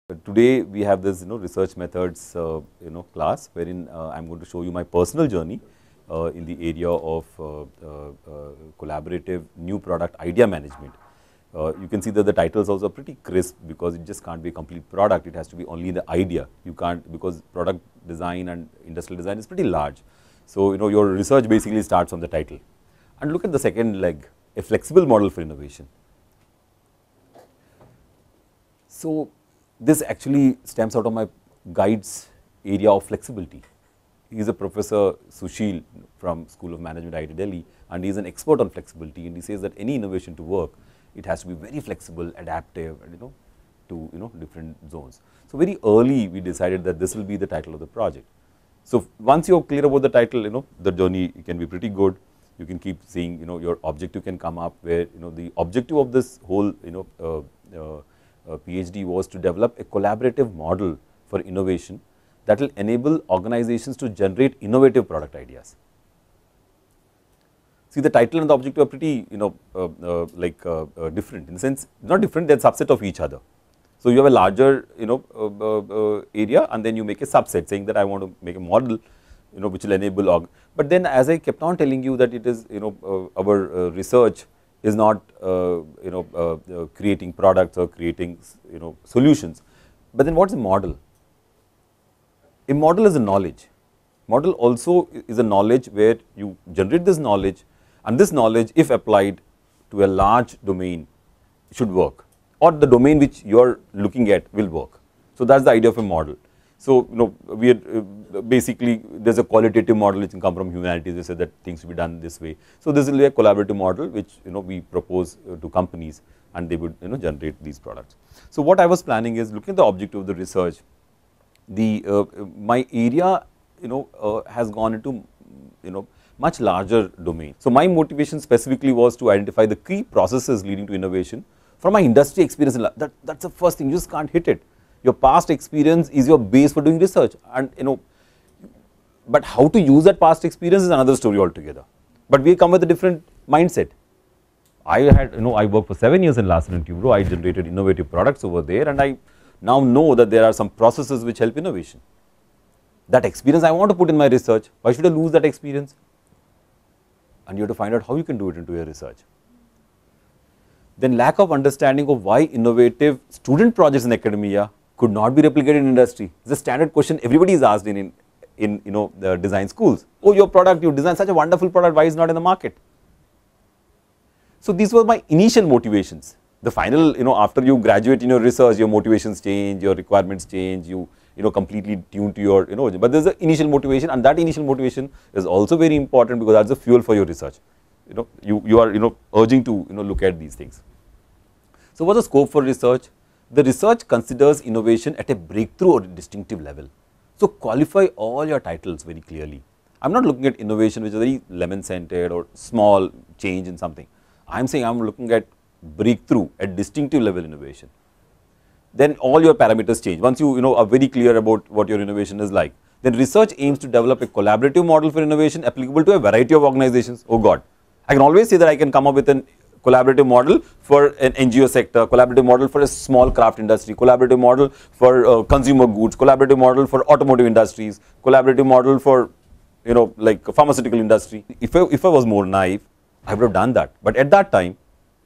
Today we have this research methods class wherein I am going to show you my personal journey in the area of collaborative new product idea management. You can see that the title is also pretty crisp because it just can't be a complete product, it has to be only the idea. You can't, because product design and industrial design is pretty large. So your research basically starts on the title. And look at the second leg, a flexible model for innovation. So this actually stems out of my guide's area of flexibility. He is a Professor Sushil from School of Management, IIT Delhi, and he is an expert on flexibility, and he says that any innovation to work, it has to be very flexible, adaptive, and to different zones. So very early we decided that this will be the title of the project. So once you are clear about the title, the journey can be pretty good. You can keep seeing, your objective can come up where, the objective of this whole, PhD was to develop a collaborative model for innovation that will enable organizations to generate innovative product ideas. See, the title and the objective are pretty different, in the sense not different, they are subset of each other. So you have a larger area, and then you make a subset saying that I want to make a model which will enable but then as I kept on telling you that it is our research is not creating products or creating solutions, but then what is a model? A model is a knowledge. Model also is a knowledge where you generate this knowledge, and this knowledge, if applied to a large domain, should work, or the domain which you are looking at will work. So that is the idea of a model. So we are basically, there is a qualitative model which can come from humanities. They say that things should be done this way. So this will be a collaborative model which we propose to companies, and they would generate these products. So what I was planning is, looking at the objective of the research, the my area has gone into much larger domain. So my motivation specifically was to identify the key processes leading to innovation from my industry experience. That's the first thing, you just can't hit it. Your past experience is your base for doing research, and but how to use that past experience is another story altogether. But we come with a different mindset. I had I worked for 7 years in Larsen & Toubro. I generated innovative products over there, and I now know that there are some processes which help innovation. That experience I want to put in my research. Why should I lose that experience? And you have to find out how you can do it into your research. Then lack of understanding of why innovative student projects in academia could not be replicated in industry. It's a standard question everybody is asked in the design schools. Oh, your product, you designed such a wonderful product, why is it not in the market? So these were my initial motivations. The final, after you graduate in your research, your motivations change, your requirements change, you completely tune to your, but there's an initial motivation, and that initial motivation is also very important because that's the fuel for your research. You are urging to look at these things. So what's the scope for research? The research considers innovation at a breakthrough or distinctive level. So qualify all your titles very clearly. I am not looking at innovation which is very lemon scented or small change in something. I am saying I am looking at breakthrough at distinctive level innovation. Then all your parameters change. Once you are very clear about what your innovation is like, then research aims to develop a collaborative model for innovation applicable to a variety of organizations. Oh God, I can always say that I can come up with an collaborative model for an NGO sector, collaborative model for a small craft industry, collaborative model for consumer goods, collaborative model for automotive industries, collaborative model for like pharmaceutical industry. If I was more naive, I would have done that. But at that time,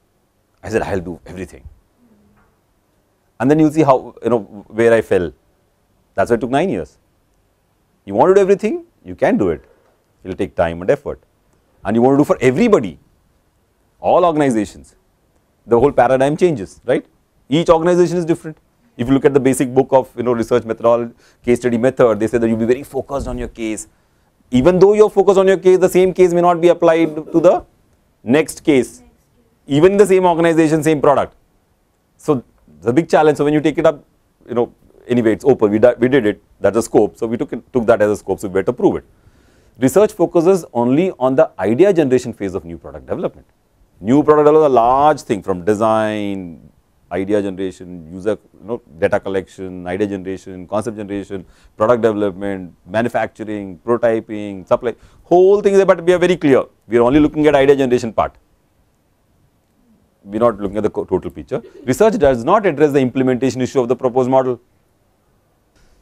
I said I will do everything. And then you will see how where I fell. That's why it took 9 years. You want to do everything, you can do it. It will take time and effort. And you want to do for everybody, all organizations, the whole paradigm changes, right? Each organization is different. If you look at the basic book of research methodology, case study method, they say that you will be very focused on your case. Even though you are focused on your case, the same case may not be applied to the next case, even in the same organization, same product. So the big challenge. So when you take it up, anyway, it's open. We did it. That's a scope. So we took that as a scope. So we better prove it. Research focuses only on the idea generation phase of new product development. New product development is a large thing, from design, idea generation, user data collection, idea generation, concept generation, product development, manufacturing, prototyping, supply. Whole thing is, but we are very clear. We are only looking at idea generation part. We are not looking at the total picture. Research does not address the implementation issue of the proposed model.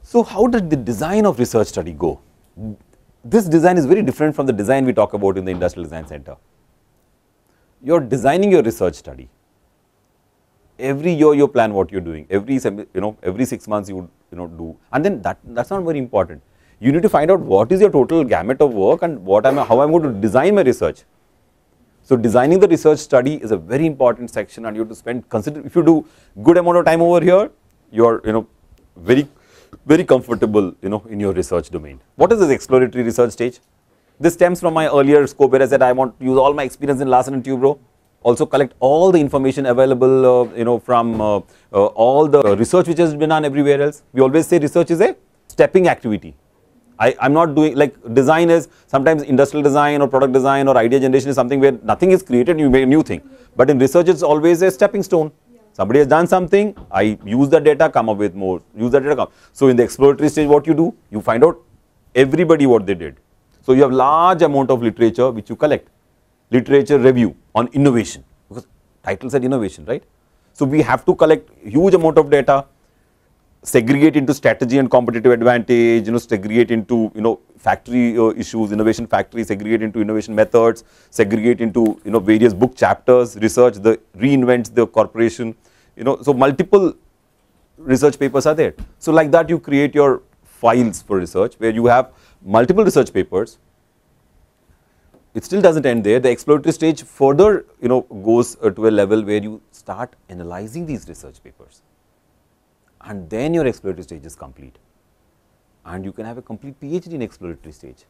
So how did the design of research study go? This design is very different from the design we talk about in the Industrial Design Center. You are designing your research study. Every year you plan what you are doing, every 6 months you do, and then that's not very important. You need to find out what is your total gamut of work and how I'm going to design my research. So designing the research study is a very important section, and you have to if you do good amount of time over here, you are very comfortable in your research domain. What is this exploratory research stage? This stems from my earlier scope where I said I want to use all my experience in Larsen and Toubro, also collect all the information available from all the research which has been done everywhere else. We always say research is a stepping activity. I'm not doing, like, design is sometimes industrial design or product design or idea generation is something where nothing is created, you make a new thing. But in research it's always a stepping stone. Somebody has done something, I use the data, come up with more, use the data, So in the exploratory stage, what you do? You find out everybody what they did. So you have large amount of literature which you collect. Literature review on innovation, because title said innovation, right? So we have to collect huge amount of data, segregate into strategy and competitive advantage, segregate into factory issues, innovation factory, segregate into innovation methods, segregate into various book chapters, research, the reinvents the corporation, so multiple research papers are there. So like that you create your files for research where you have multiple research papers. It still doesn't end there. The exploratory stage further goes to a level where you start analyzing these research papers, and then your exploratory stage is complete, and you can have a complete PhD in exploratory stage.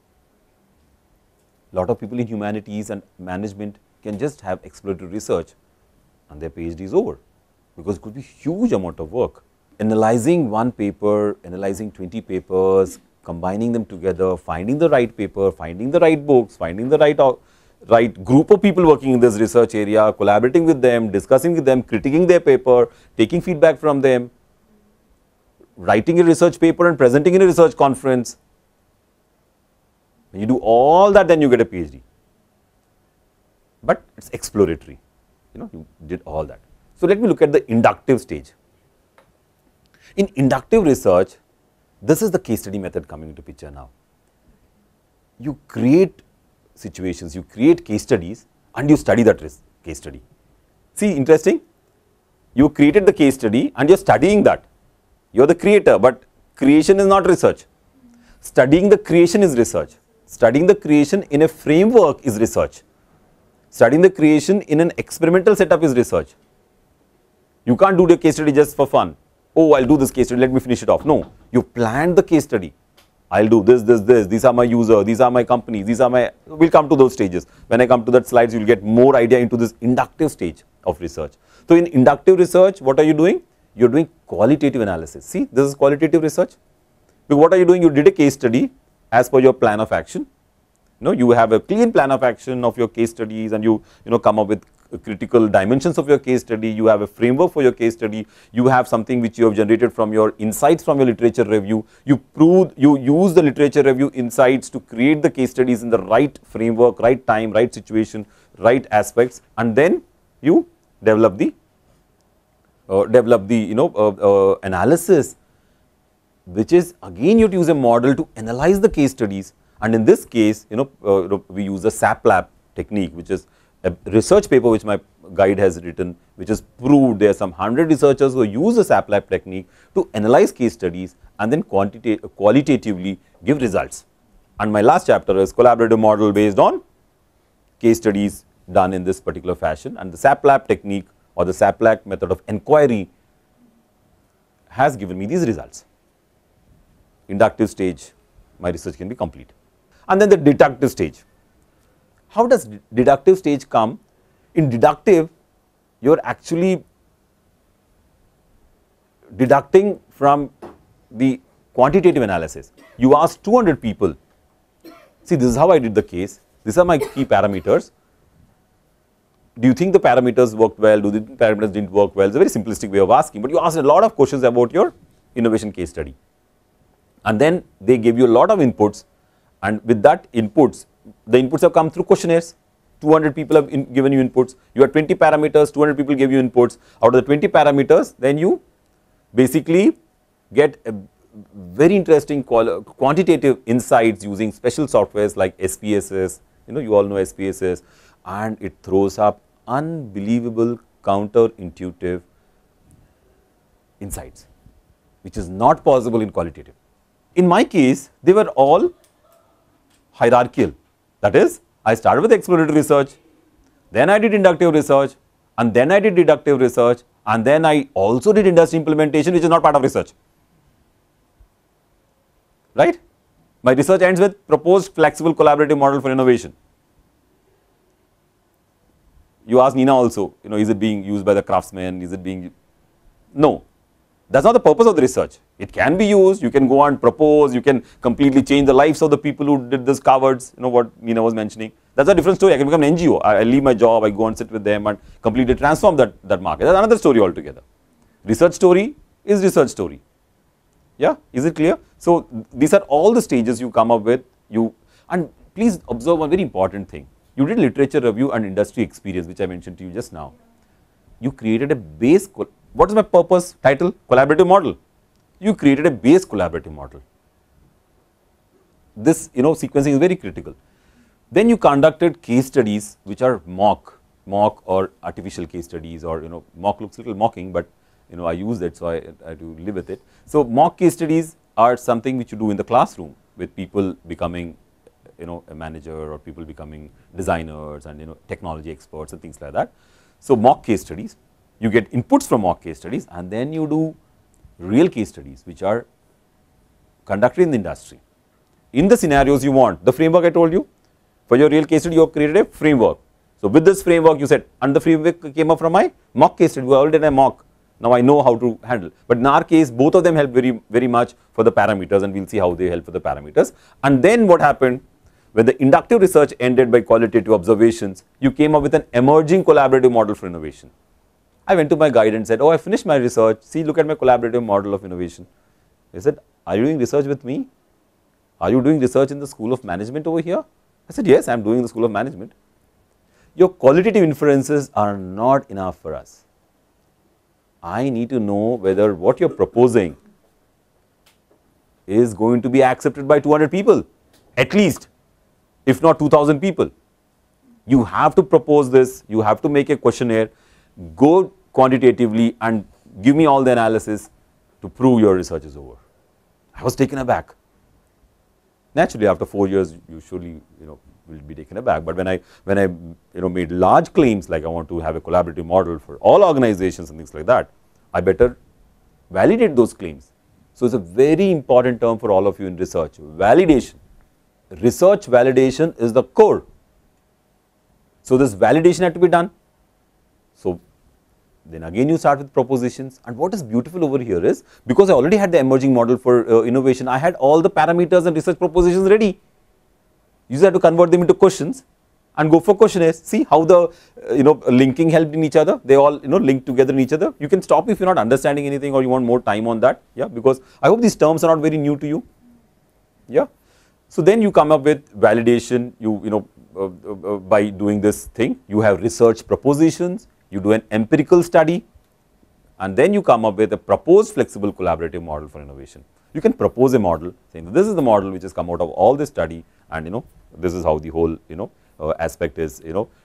Lot of people in humanities and management can just have exploratory research and their PhD is over, because it could be huge amount of work. Analyzing one paper, analyzing 20 papers, combining them together, finding the right paper, finding the right books, finding the right group of people working in this research area, collaborating with them, discussing with them, critiquing their paper, taking feedback from them, writing a research paper and presenting in a research conference. When you do all that, then you get a PhD. But it's exploratory, you did all that. So let me look at the inductive stage. In inductive research, this is the case study method coming into picture now. You create situations, you create case studies, and you study that case study. See, interesting? You created the case study and you are studying that. You are the creator, but creation is not research. Studying the creation is research. Studying the creation in a framework is research. Studying the creation in an experimental setup is research. You can't do the case study just for fun. Oh, I'll do this case study, let me finish it off. No, you planned the case study. I'll do this, these are my users, these are my companies, we'll come to those stages. When I come to that slides, you'll get more idea into this inductive stage of research. So in inductive research, what are you doing? You're doing qualitative analysis. See, this is qualitative research. Because what are you doing? You did a case study as per your plan of action. You have a clean plan of action of your case studies, and you come up with critical dimensions of your case study. You have a framework for your case study. You have something which you have generated from your insights from your literature review. You use the literature review insights to create the case studies in the right framework, right time, right situation, right aspects, and then you develop the analysis, which is again you use a model to analyze the case studies. And in this case, we use the SAPLAB technique, which is a research paper which my guide has written, which is proved. There are some 100 researchers who use the SAPLAB technique to analyze case studies and then qualitatively give results. And my last chapter is collaborative model based on case studies done in this particular fashion, and the SAPLAB technique or the SAPLAB method of inquiry has given me these results. Inductive stage, my research can be complete. And then the deductive stage. How does deductive stage come? In deductive, you are actually deducting from the quantitative analysis. You ask 200 people, see, this is how I did the case, these are my key parameters. Do you think the parameters worked well? Do the parameters didn't work well? It's a very simplistic way of asking, but you asked a lot of questions about your innovation case study. And then they gave you a lot of inputs, and with that inputs, the inputs have come through questionnaires. 200 people have given you inputs. You have 20 parameters, 200 people gave you inputs. Out of the 20 parameters, then you basically get very interesting quantitative insights using special softwares like SPSS, you all know SPSS, and it throws up unbelievable counterintuitive insights, which is not possible in qualitative. In my case, they were all hierarchical. That is, I started with exploratory research, then I did inductive research, and then I did deductive research, and then I also did industry implementation, which is not part of research. Right? My research ends with proposed flexible collaborative model for innovation. You ask Nina also, is it being used by the craftsmen? Is it being, no, that's not the purpose of the research. It can be used, you can go and propose, you can completely change the lives of the people who did this cowards, what Nina was mentioning. That's a different story. I can become an NGO, I leave my job, I go and sit with them and completely transform that market. That's another story altogether. Research story is research story. Yeah, is it clear? So these are all the stages you come up with, and please observe one very important thing. You did literature review and industry experience, which I mentioned to you just now. You created a base, what is my purpose, title, collaborative model. You created a base collaborative model. This, sequencing is very critical. Then you conducted case studies, which are mock or artificial case studies, or, mock looks a little mocking, but, I use that, so I do live with it. So mock case studies are something which you do in the classroom with people becoming, a manager, or people becoming designers and, technology experts and things like that. So mock case studies, you get inputs from mock case studies, and then you do real case studies, which are conducted in the industry. In the scenarios you want, the framework I told you, for your real case study, you have created a framework. So with this framework, you said, and the framework came up from my mock case study. We already did a mock. Now I know how to handle. But in our case, both of them help very much for the parameters, and we'll see how they help for the parameters. And then what happened, when the inductive research ended by qualitative observations, you came up with an emerging collaborative model for innovation. I went to my guide and said, oh, I finished my research. See, look at my collaborative model of innovation. He said, are you doing research with me? Are you doing research in the School of Management over here? I said, yes, I am doing the School of Management. Your qualitative inferences are not enough for us. I need to know whether what you are proposing is going to be accepted by 200 people, at least, if not 2000 people. You have to propose this, you have to make a questionnaire, go quantitatively and give me all the analysis to prove your research is over. I was taken aback. Naturally, after 4 years, you surely, will be taken aback. But when I made large claims, like I want to have a collaborative model for all organizations and things like that, I better validate those claims. So it's a very important term for all of you in research, validation. Research validation is the core. So this validation had to be done. So then again you start with propositions, and what is beautiful over here is, because I already had the emerging model for innovation, I had all the parameters and research propositions ready. You just have to convert them into questions and go for questionnaires. See how the linking helped in each other. They all link together in each other. You can stop if you're not understanding anything or you want more time on that. Yeah, because I hope these terms are not very new to you. Yeah. So then you come up with validation. By doing this thing, you have research propositions. You do an empirical study, and then you come up with a proposed flexible collaborative model for innovation. You can propose a model saying that this is the model which has come out of all this study, and this is how the whole aspect is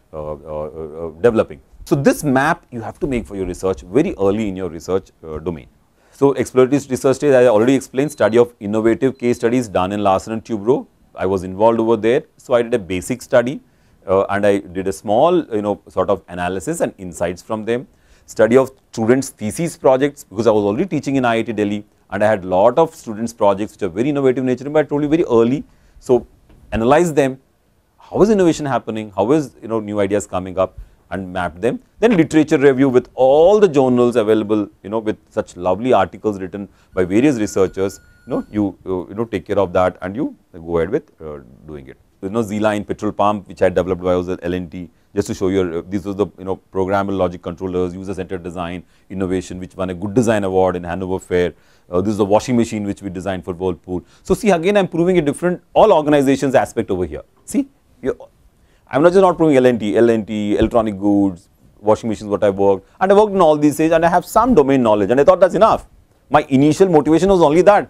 developing. So this map you have to make for your research very early in your research domain. So exploratory research stage, I already explained, study of innovative case studies done in Larsen and Toubro. I was involved over there, so I did a basic study. And I did a small sort of analysis and insights from them. Study of students' thesis projects, because I was already teaching in IIT Delhi, and I had a lot of students' projects which are very innovative in nature, but I told you very early. So analyze them, how is innovation happening, how is new ideas coming up, and map them. Then literature review with all the journals available, with such lovely articles written by various researchers. You take care of that, and you go ahead with doing it. Z-Line petrol pump, which I developed by L&T, just to show you, this was the programmable logic controllers, user-centered design, innovation, which won a good design award in Hanover Fair. This is the washing machine which we designed for Whirlpool. So see, again, I'm proving a different, all organizations aspect over here. See, I'm not just not proving L&T, electronic goods, washing machines, what I worked, and I worked in all these things, and I have some domain knowledge, and I thought that's enough. My initial motivation was only that.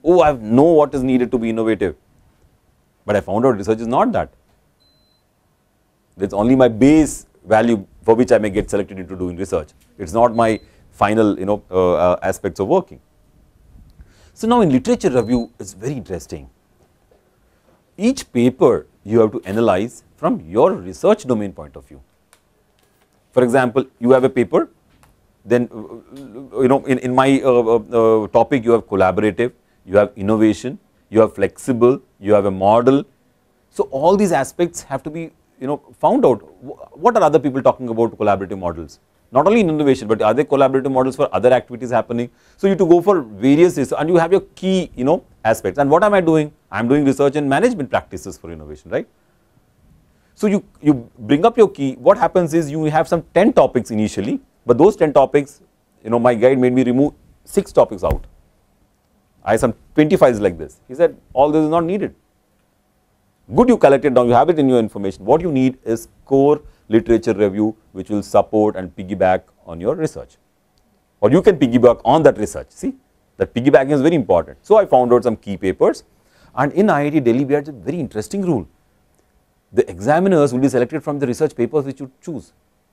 oh, I know what is needed to be innovative, but I found out research is not that. It's only my base value for which I may get selected into doing research. It's not my final, aspects of working. So now in literature review, it's very interesting. Each paper you have to analyze from your research domain point of view. For example, you have a paper, then in my topic you have collaborative, you have innovation, you have flexible, you have a model. So all these aspects have to be found out. What are other people talking about collaborative models? Not only in innovation, but are there collaborative models for other activities happening? So you have to go for various research, and you have your key aspects. And what am I doing? I am doing research and management practices for innovation, right? So you bring up your key. What happens is you have some 10 topics initially, but those 10 topics, my guide made me remove 6 topics out. I have some 25 like this. He said all this is not needed. Good, you collect it down, you have it in your information. What you need is core literature review, which will support and piggyback on your research, or you can piggyback on that research. See, that piggybacking is very important. So I found out some key papers, and in IIT Delhi we had a very interesting rule. The examiners will be selected from the research papers which you choose.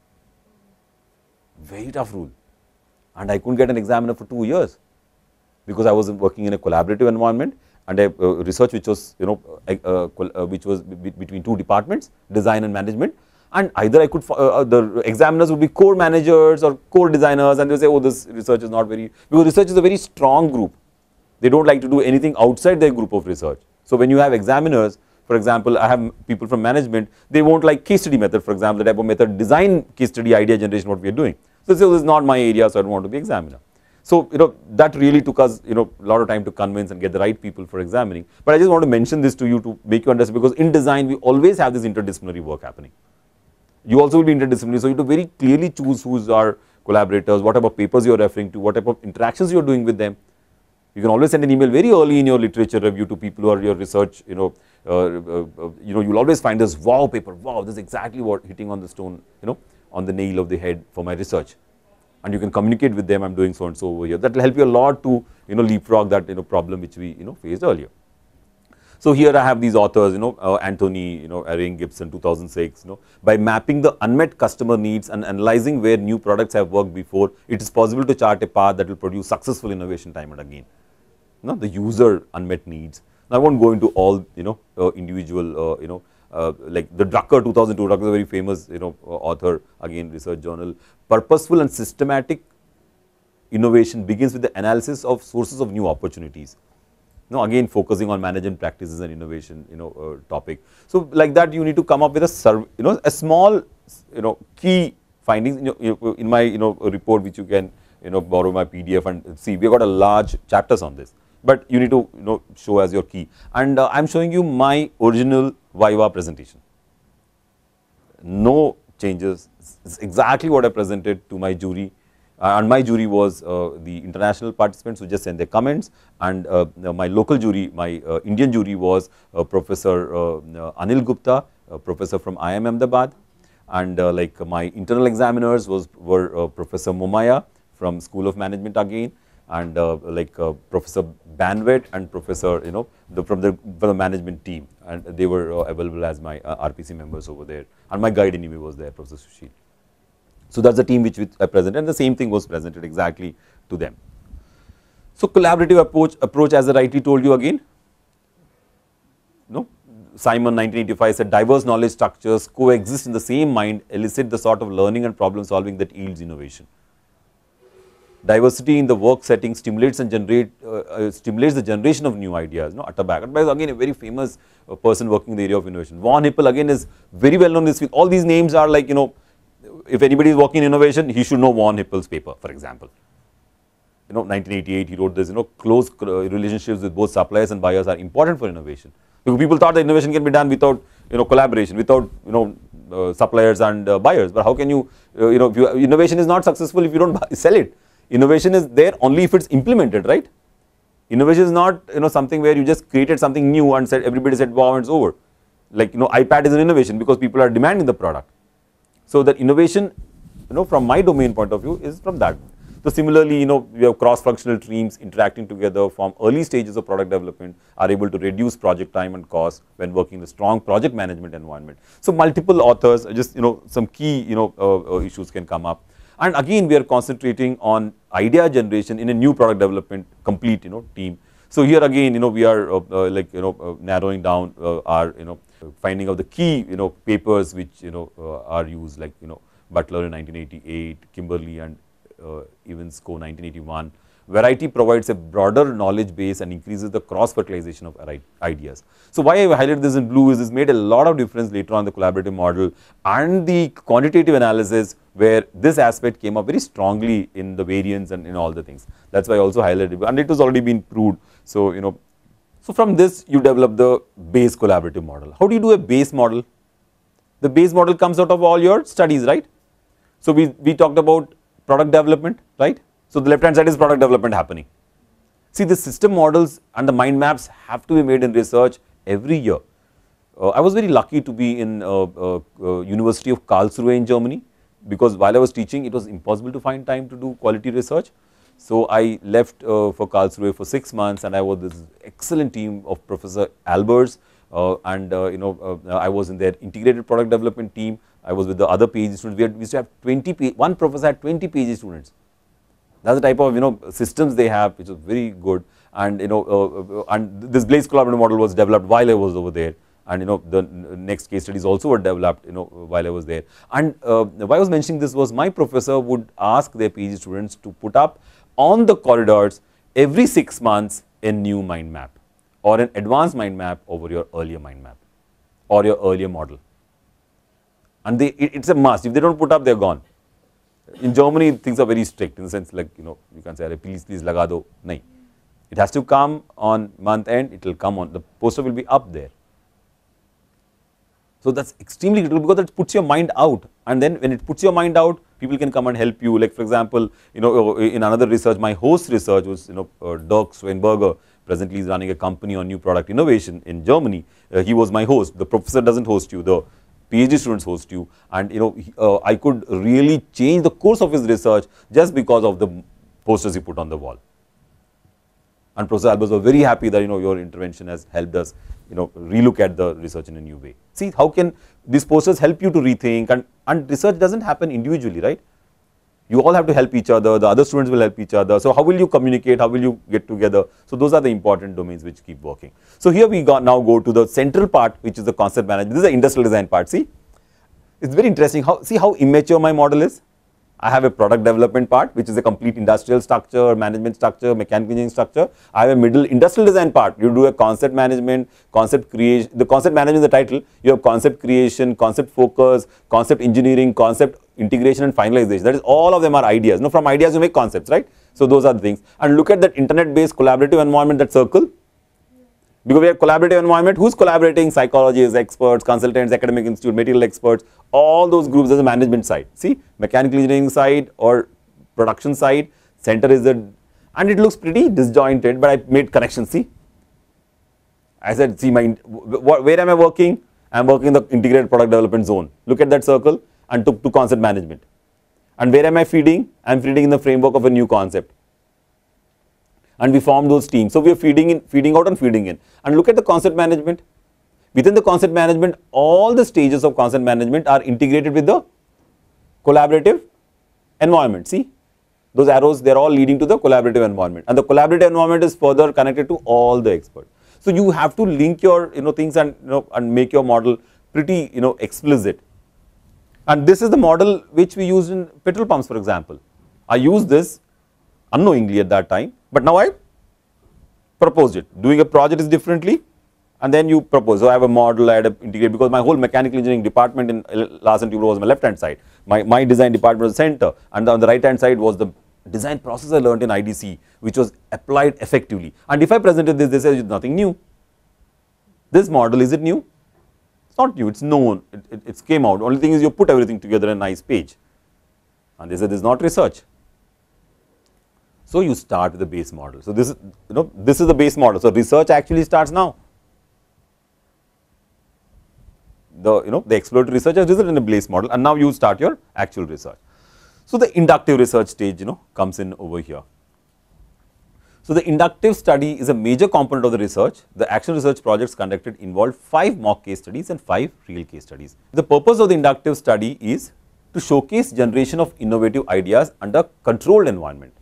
Very tough rule, and I couldn't get an examiner for 2 years because I was working in a collaborative environment and a research which was which was between 2 departments, design and management. And either I could, the examiners would be core managers or core designers, and they say, oh, this research is not very, because research is a very strong group. They don't like to do anything outside their group of research. So when you have examiners, for example, I have people from management, they won't like case study method, for example, the type of method, design case study idea generation, what we are doing. So they say, oh, this is not my area, so I don't want to be examiner. So that really took us a lot of time to convince and get the right people for examining. But I just want to mention this to you to make you understand, because in design we always have this interdisciplinary work happening. You also will be interdisciplinary, so you have to very clearly choose who is our collaborators, what type of papers you are referring to, what type of interactions you are doing with them. You can always send an email very early in your literature review to people who are your research, you will always find this wow paper, wow, this is exactly what hitting on the stone, on the nail of the head for my research. And you can communicate with them, I am doing so and so over here. That will help you a lot to leapfrog that problem which we faced earlier. So here I have these authors, Anthony, Aaron Gibson, 2006, by mapping the unmet customer needs and analyzing where new products have worked before, it is possible to chart a path that will produce successful innovation time and again. The user unmet needs. Now I won't go into all, individual, like the Drucker 2002, Drucker is a very famous, author, again research journal. Purposeful and systematic innovation begins with the analysis of sources of new opportunities. Again focusing on management practices and innovation, topic. So like that you need to come up with a a small, key findings in my, report, which you can, borrow my PDF and see. We have got a large chapters on this, but you need to, show as your key. And I am showing you my original Viva presentation. No changes. It's exactly what I presented to my jury. And my jury was the international participants who just sent their comments, and my local jury, my Indian jury was Professor Anil Gupta, professor from IIM Ahmedabad, and like my internal examiners were Professor Momaya from School of Management again, and like Professor Banwet and Professor from the management team, and they were available as my RPC members over there, and my guide anyway was there, Professor Sushil. So that's the team which I presented, and the same thing was presented exactly to them. So collaborative approach, as I rightly told you again, Simon 1985 said diverse knowledge structures coexist in the same mind, elicit the sort of learning and problem solving that yields innovation. Diversity in the work setting stimulates and stimulates the generation of new ideas. Atterbuck is again a very famous person working in the area of innovation. Von Hippel again is very well known in this field. All these names are like, if anybody is working in innovation, he should know Von Hippel's paper, for example. 1988, he wrote this, close relationships with both suppliers and buyers are important for innovation. Because people thought that innovation can be done without, collaboration, without, suppliers and buyers. But how can you, innovation is not successful if you don't sell it. Innovation is there only if it's implemented, right? Innovation is not, something where you just created something new and said, everybody said, wow, and it's over. Like, iPad is an innovation because people are demanding the product. So that innovation, from my domain point of view is from that. So similarly, we have cross-functional teams interacting together from early stages of product development, are able to reduce project time and cost when working in a strong project management environment. So multiple authors, just some key issues can come up. And again, we are concentrating on idea generation in a new product development complete team. So here again, we are narrowing down our finding out the key papers which are used, like Butler in 1988, Kimberly and Evans-Co 1981. Variety provides a broader knowledge base and increases the cross fertilization of ideas. So why I highlighted this in blue is this made a lot of difference later on the collaborative model and the quantitative analysis, where this aspect came up very strongly in the variance and in all the things. That's why I also highlighted it, and it was already been proved. So so from this you develop the base collaborative model. How do you do a base model? The base model comes out of all your studies, right? So we talked about product development, right? So the left hand side is product development happening. See, the system models and the mind maps have to be made in research every year. I was very lucky to be in University of Karlsruhe in Germany, because while I was teaching, it was impossible to find time to do quality research. So I left for Karlsruhe for 6 months, and I was this excellent team of Professor Albers, and I was in their integrated product development team. I was with the other PhD students. We used to have one professor had 20 PhD students. That's the type of systems they have, which is very good. And and this Blaze collaborative model was developed while I was over there. And the next case studies also were developed while I was there. And why I was mentioning this was, my professor would ask their PhD students to put up on the corridors every 6 months a new mind map or an advanced mind map over your earlier mind map or your earlier model. And it's a must. If they don't put up, they're gone. In Germany, things are very strict in the sense, like you can say, please laga do. Nahin. It has to come on month end. It will come on, the poster will be up there. So that's extremely critical, because it puts your mind out, and then when it puts your mind out, people can come and help you. Like for example, in another research, my host research was Dirk Swenberger. Presently, he's running a company on new product innovation in Germany. He was my host. The professor doesn't host you. The PhD students host you, and I could really change the course of his research just because of the posters he put on the wall. And Professor Albers was very happy that your intervention has helped us relook at the research in a new way. See, how can these posters help you to rethink, and research doesn't happen individually, right? You all have to help each other, the other students will help each other. So how will you communicate, how will you get together? So those are the important domains which keep working. So here we now go to the central part, which is the concept management. This is the industrial design part. See, it's very interesting. See how immature my model is. I have a product development part, which is a complete industrial structure, management structure, mechanical engineering structure. I have a middle industrial design part. You do a concept management, concept creation. The concept management is the title. You have concept creation, concept focus, concept engineering, concept integration and finalization. That is, all of them are ideas. From ideas you make concepts, right? So those are the things. And look at that internet-based collaborative environment, that circle. Because we have collaborative environment, who's collaborating? Psychologists, experts, consultants, academic institute, material experts, all those groups. As a management side. See, mechanical engineering side or production side, center is the, and it looks pretty disjointed, but I made connections. See, I said, see, where am I working? I am working in the integrated product development zone. Look at that circle, and took to concept management. And where am I feeding? I am feeding in the framework of a new concept. And we form those teams. So we are feeding out and feeding in. And look at the concept management. Within the concept management, all the stages of concept management are integrated with the collaborative environment. See, those arrows, they are all leading to the collaborative environment. And the collaborative environment is further connected to all the experts. So you have to link your things and and make your model pretty explicit. And this is the model which we used in petrol pumps, for example. I used this unknowingly at that time, but now I proposed it. Doing a project is differently, and then you propose. So I have a model, I had to integrate, because my whole mechanical engineering department in Larsen & Toubro was my left hand side. My design department was the center, and on the right hand side was the design process I learned in IDC, which was applied effectively. And if I presented this, they say it's nothing new. This model, is it new? It's not new, it's known, it came out. Only thing is you put everything together in a nice page. And they said this is not research. So you start with the base model. So this is, this is the base model. So research actually starts now. The exploratory research has resulted in a base model, and now you start your actual research. So the inductive research stage, comes in over here. So the inductive study is a major component of the research. The action research projects conducted involved 5 mock case studies and 5 real case studies. The purpose of the inductive study is to showcase generation of innovative ideas under controlled environment.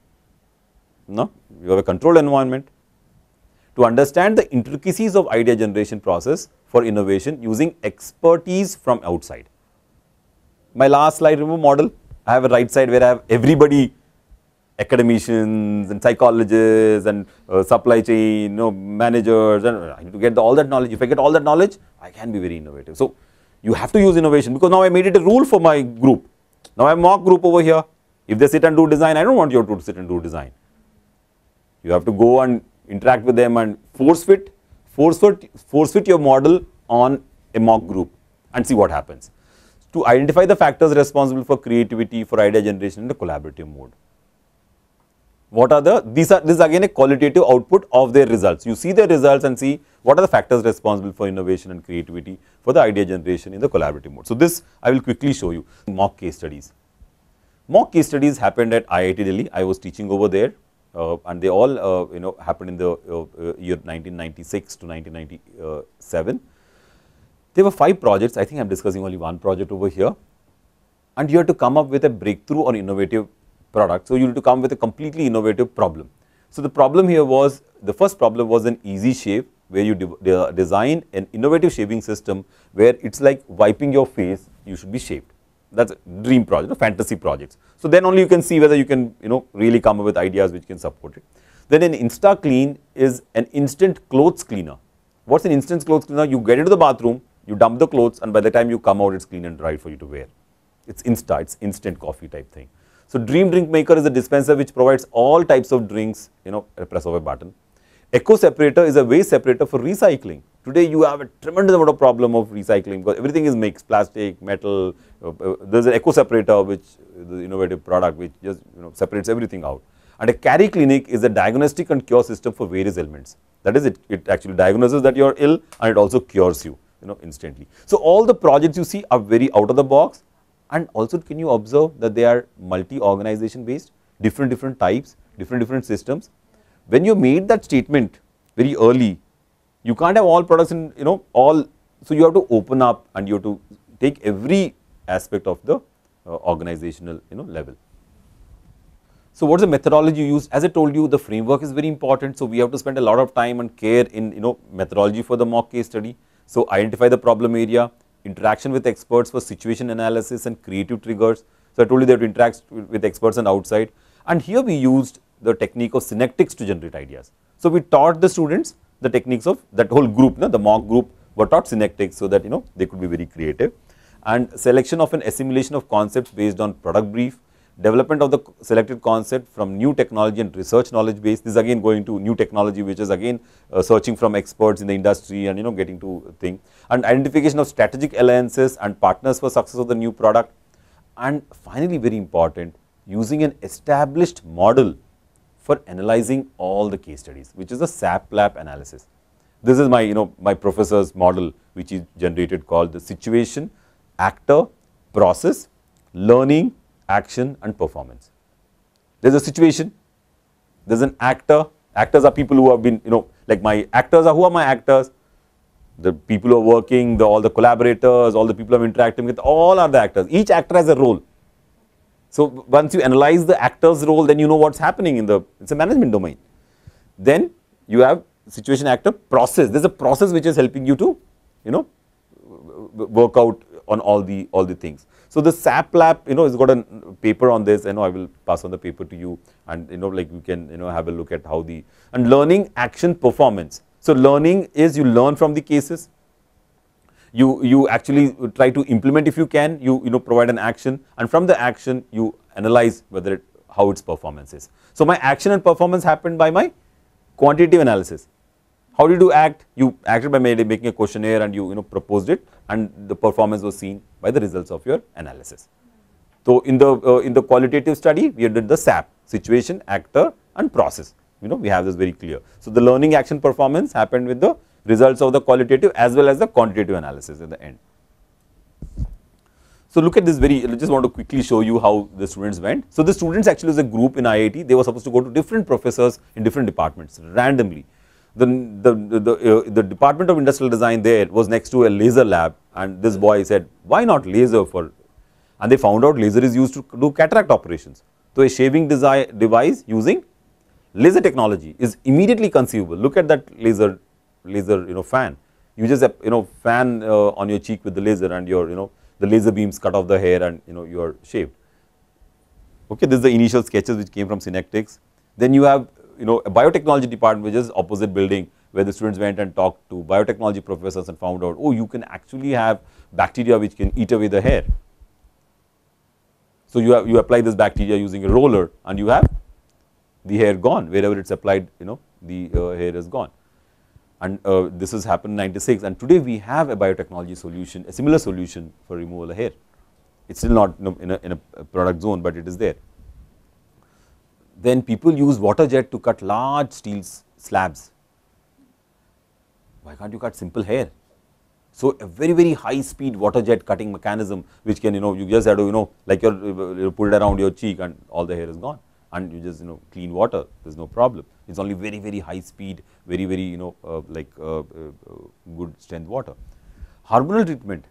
No, you have a controlled environment to understand the intricacies of idea generation process for innovation using expertise from outside. My last slide, remember model, I have a right side where I have everybody, academicians and psychologists and supply chain, managers, and I need to get all that knowledge. If I get all that knowledge, I can be very innovative. So you have to use innovation, because now I made it a rule for my group. Now I have mock group over here. If they sit and do design, I don't want you to sit and do design. You have to go and interact with them and force fit your model on a mock group and see what happens. To identify the factors responsible for creativity, for idea generation in the collaborative mode. What are this is again a qualitative output of their results. You see their results and see what are the factors responsible for innovation and creativity for the idea generation in the collaborative mode. So this I will quickly show you. Mock case studies. Mock case studies happened at IIT Delhi. I was teaching over there, and they all happened in the year 1996 to 1997. There were 5 projects. I think I am discussing only one project over here, and you have to come up with a breakthrough or innovative product. So you need to come with a completely innovative problem. So the problem here was, the first problem was an easy shave, where you design an innovative shaving system where it's like wiping your face, you should be shaved. That's a dream project, fantasy projects. So then only you can see whether you can really come up with ideas which can support it. Then an Insta Clean is an instant clothes cleaner. What's an instant clothes cleaner? You get into the bathroom, you dump the clothes, and by the time you come out, it's clean and dry for you to wear. It's Insta, it's instant coffee type thing. So Dream Drink Maker is a dispenser which provides all types of drinks, at a press of a button. Eco Separator is a waste separator for recycling. Today you have a tremendous amount of problem of recycling, because everything is mixed, plastic, metal. There's an Eco Separator, which is the innovative product which just separates everything out. And a Carry Clinic is a diagnostic and cure system for various ailments. That is, it actually diagnoses that you are ill, and it also cures you, instantly. So all the projects you see are very out of the box. And also, can you observe that they are multi-organization based, different types, different systems. When you made that statement very early, you can't have all products in, all. So you have to open up, and you have to take every aspect of the organizational, level. So what is the methodology used? As I told you, the framework is very important. So we have to spend a lot of time and care in, methodology for the mock case study. So identify the problem area, interaction with experts for situation analysis and creative triggers. So I told you they have to interact with experts and outside. And here we used the technique of synectics to generate ideas. So we taught the students the techniques of that whole group, the mock group were taught synectics, so that they could be very creative. And selection of an assimilation of concepts based on product brief, development of the selected concept from new technology and research knowledge base. This is again going to new technology, which is again searching from experts in the industry and getting to thing. And identification of strategic alliances and partners for success of the new product. And finally, very important, using an established model for analyzing all the case studies, which is a SAP-LAP analysis. This is my my professor's model, which is generated, called the situation, actor, process, learning, action and performance. There is a situation, there is an actor. Actors are people who have been, like my actors are, who are my actors? The people who are working, all the collaborators, all the people I'm interacting with, all are the actors. Each actor has a role. So once you analyze the actor's role, then you know what's happening it's a management domain. Then you have situation, actor, process. There's a process which is helping you to, work out on all the things. So the SAP-LAP, has got a paper on this. I will pass on the paper to you, and like you can have a look at how and learning, action, performance. So learning is you learn from the cases. You actually try to implement if you can. You provide an action, and from the action you analyze whether how its performance is. So my action and performance happened by my quantitative analysis. How did you act? You acted by making a questionnaire, and you proposed it, and the performance was seen by the results of your analysis. So in the qualitative study, we did the SAP, situation, actor and process. We have this very clear. So the learning, action, performance happened with the results of the qualitative as well as the quantitative analysis at the end. So look at this I just want to quickly show you how the students went. So the students actually was a group in IIT, they were supposed to go to different professors in different departments randomly. The Department of Industrial Design there was next to a laser lab, and this boy said, why not laser for, and they found out laser is used to do cataract operations. So a shaving device using laser technology is immediately conceivable. Look at that laser fan. You just fan on your cheek with the laser, and your the laser beams cut off the hair, and you are shaved. Okay, this is the initial sketches which came from Synectics. Then you have a biotechnology department, which is opposite building, where the students went and talked to biotechnology professors and found out, oh, you can actually have bacteria which can eat away the hair. So you apply this bacteria using a roller, and you have the hair gone. Wherever it's applied, the hair is gone. And this has happened in 96, and today we have a biotechnology solution, a similar solution for removal of hair. It's still not in a product zone, but it is there. Then people use water jet to cut large steel slabs. Why can't you cut simple hair? So a very high speed water jet cutting mechanism, which can you just have to like you put it around your cheek and all the hair is gone, and you just clean water. There's no problem. It's only very high speed, very good strength water. Hormonal treatment.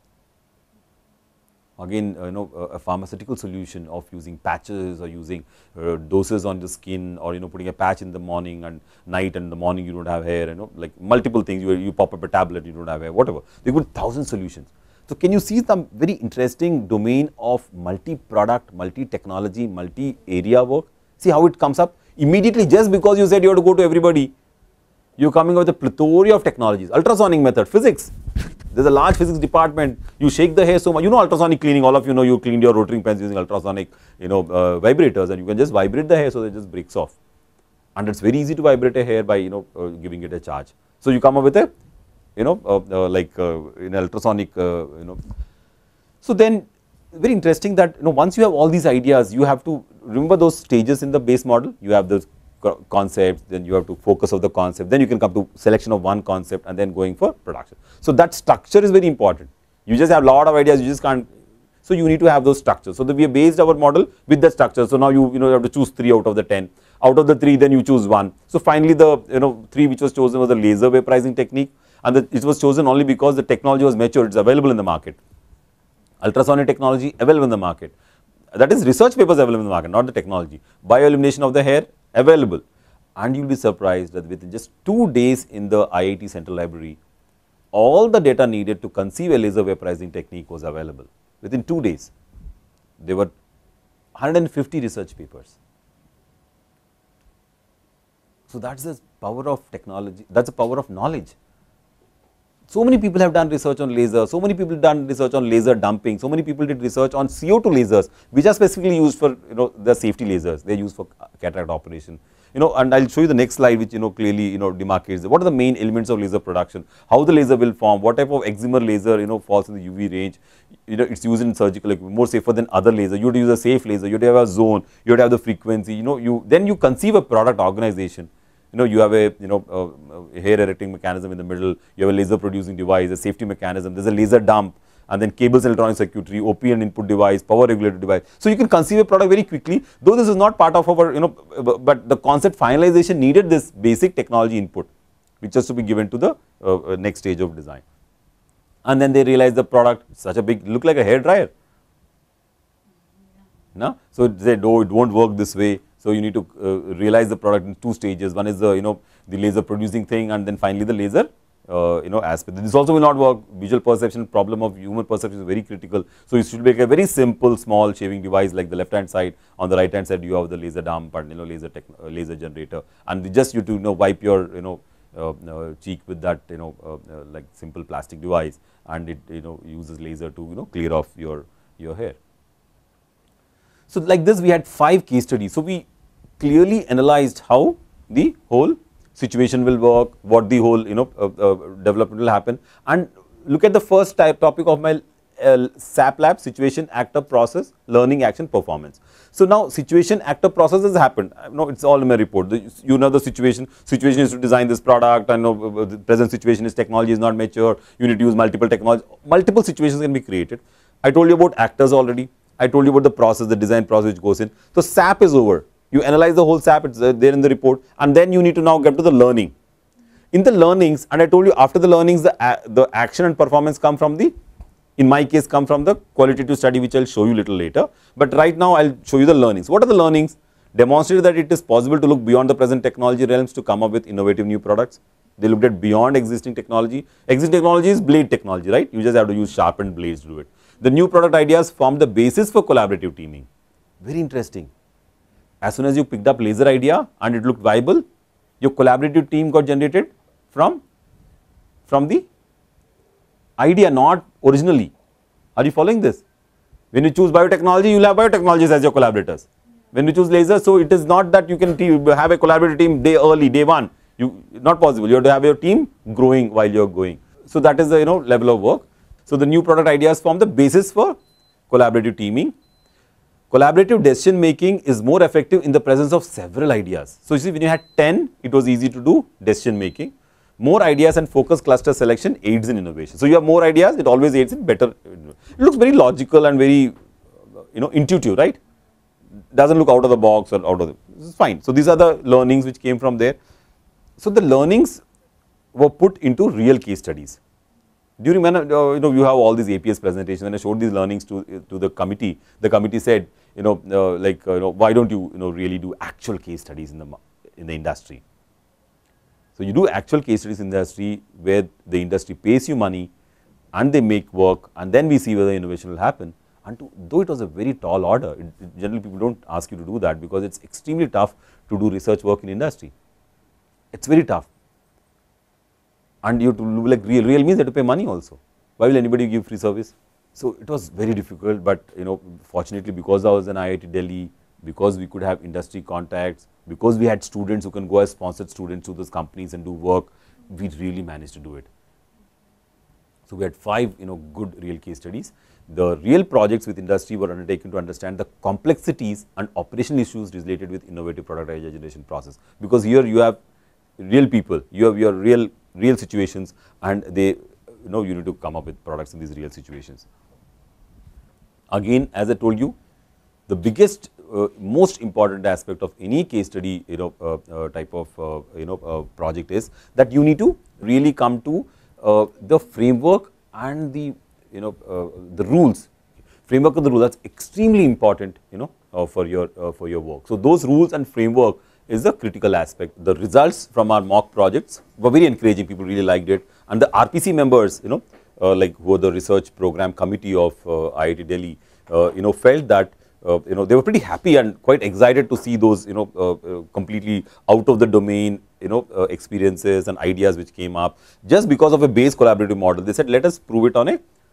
Again, a pharmaceutical solution of using patches or using doses on the skin, or putting a patch in the morning and night, and in the morning you don't have hair, like multiple things. You pop up a tablet, you don't have hair, whatever. They put 1,000 solutions. So can you see some very interesting domain of multi-product, multi-technology, multi-area work? See how it comes up immediately, just because you said you have to go to everybody. You're coming up with a plethora of technologies. Ultrasonic method, physics. There's a large physics department. You shake the hair so much. Ultrasonic cleaning. All of you cleaned your rotary pens using ultrasonic, vibrators, and you can just vibrate the hair so that it just breaks off. And it's very easy to vibrate a hair by giving it a charge. So you come up with a like in ultrasonic So then very interesting that once you have all these ideas, you have to remember those stages in the base model. You have those concepts, then you have to focus on the concept, then you can come to selection of one concept, and then going for production. So that structure is very important. You just have a lot of ideas, you just can't. So you need to have those structures. So that we have based our model with the structure. So now you have to choose 3 out of the 10. Out of the 3, then you choose 1. So finally the 3 which was chosen was the laser vaporizing technique, and it was chosen only because the technology was mature. It's available in the market. Ultrasonic technology available in the market. That is research papers available in the market, not the technology. Bioelimination of the hair available, and you will be surprised that within just 2 days in the IIT Central Library, all the data needed to conceive a laser vaporizing technique was available. Within 2 days, there were 150 research papers. So that's the power of technology, that's the power of knowledge. So many people have done research on laser, so many people have done research on laser dumping, so many people did research on CO2 lasers, which are specifically used for the safety lasers. They are used for cataract operation. And I'll show you the next slide, which clearly demarcates what are the main elements of laser production, how the laser will form, what type of excimer laser falls in the UV range. It's used in surgical, like more safer than other laser. You have to use a safe laser, you have to have a zone, you have to have the frequency. Then you conceive a product organization. You have a hair erecting mechanism in the middle, you have a laser producing device, a safety mechanism, there's a laser dump, and then cables, electronic circuitry, OPN input device, power regulator device. So you can conceive a product very quickly, though this is not part of our but the concept finalization needed this basic technology input, which has to be given to the next stage of design. And then they realize the product, such a big, look like a hair dryer. No? So they said, oh, it won't work this way. So you need to realize the product in 2 stages. One is the the laser producing thing, and then finally the laser aspect. This also will not work. Visual perception, problem of human perception is very critical. So you should make a very simple small shaving device like the left hand side. On the right hand side you have the laser dump and laser generator, and just you to wipe your cheek with that like simple plastic device, and it uses laser to clear off your hair. So like this we had 5 case studies. So we clearly analyzed how the whole situation will work, what the whole development will happen, and look at the first topic of my SAP lab, situation, actor, process, learning, action, performance. So now situation, actor, process has happened. It's all in my report. The situation is to design this product, and the present situation is technology is not mature, you need to use multiple technology, multiple situations can be created. I told you about actors already. I told you about the process, the design process which goes in. So SAP is over. You analyze the whole SAP, it's there in the report, and then you need to now get to the learning. In the learnings, and I told you after the learnings, the action and performance come from the, in my case, come from the qualitative study, which I'll show you little later. But right now, I'll show you the learnings. What are the learnings? Demonstrated that it is possible to look beyond the present technology realms to come up with innovative new products. They looked at beyond existing technology. Existing technology is blade technology, right? You just have to use sharpened blades to do it. The new product ideas form the basis for collaborative teaming. Very interesting. As soon as you picked up laser idea and it looked viable, your collaborative team got generated from the idea, not originally. Are you following this? When you choose biotechnology, you will have biotechnologists as your collaborators. When you choose laser, so it is not that you can have a collaborative team day one. Not possible. You have to have your team growing while you are going. So that is the level of work. So the new product ideas form the basis for collaborative teaming. Collaborative decision making is more effective in the presence of several ideas. So you see, when you had 10, it was easy to do decision making. More ideas and focus cluster selection aids in innovation. So you have more ideas, it always aids in better. It looks very logical and very intuitive, right? Doesn't look out of the box or out of the, this is fine. So these are the learnings which came from there. So the learnings were put into real case studies. During when you have all these APS presentations, when I showed these learnings to the committee said, why don't you really do actual case studies in the industry? So you do actual case studies in the industry where the industry pays you money and they make work, and then we see whether innovation will happen. And though it was a very tall order, generally people don't ask you to do that because it's extremely tough to do research work in industry. It's very tough. And you have to do like real means you have to pay money also. Why will anybody give free service? So it was very difficult, but fortunately, because I was in IIT Delhi, because we could have industry contacts, because we had students who can go as sponsored students to those companies and do work, we really managed to do it. So we had 5 good real case studies. The real projects with industry were undertaken to understand the complexities and operational issues related with innovative product idea generation process. Because here you have real people, you have your real situations, and they you need to come up with products in these real situations. Again, as I told you, the biggest most important aspect of any case study type of project is that you need to really come to the framework and the rules. Framework of the rules, that's extremely important for your work. So those rules and framework is the critical aspect. The results from our mock projects were very encouraging, people really liked it, and the RPC members like who were the research program committee of IIT Delhi felt that they were pretty happy and quite excited to see those completely out of the domain experiences and ideas which came up just because of a base collaborative model. They said, let us prove it on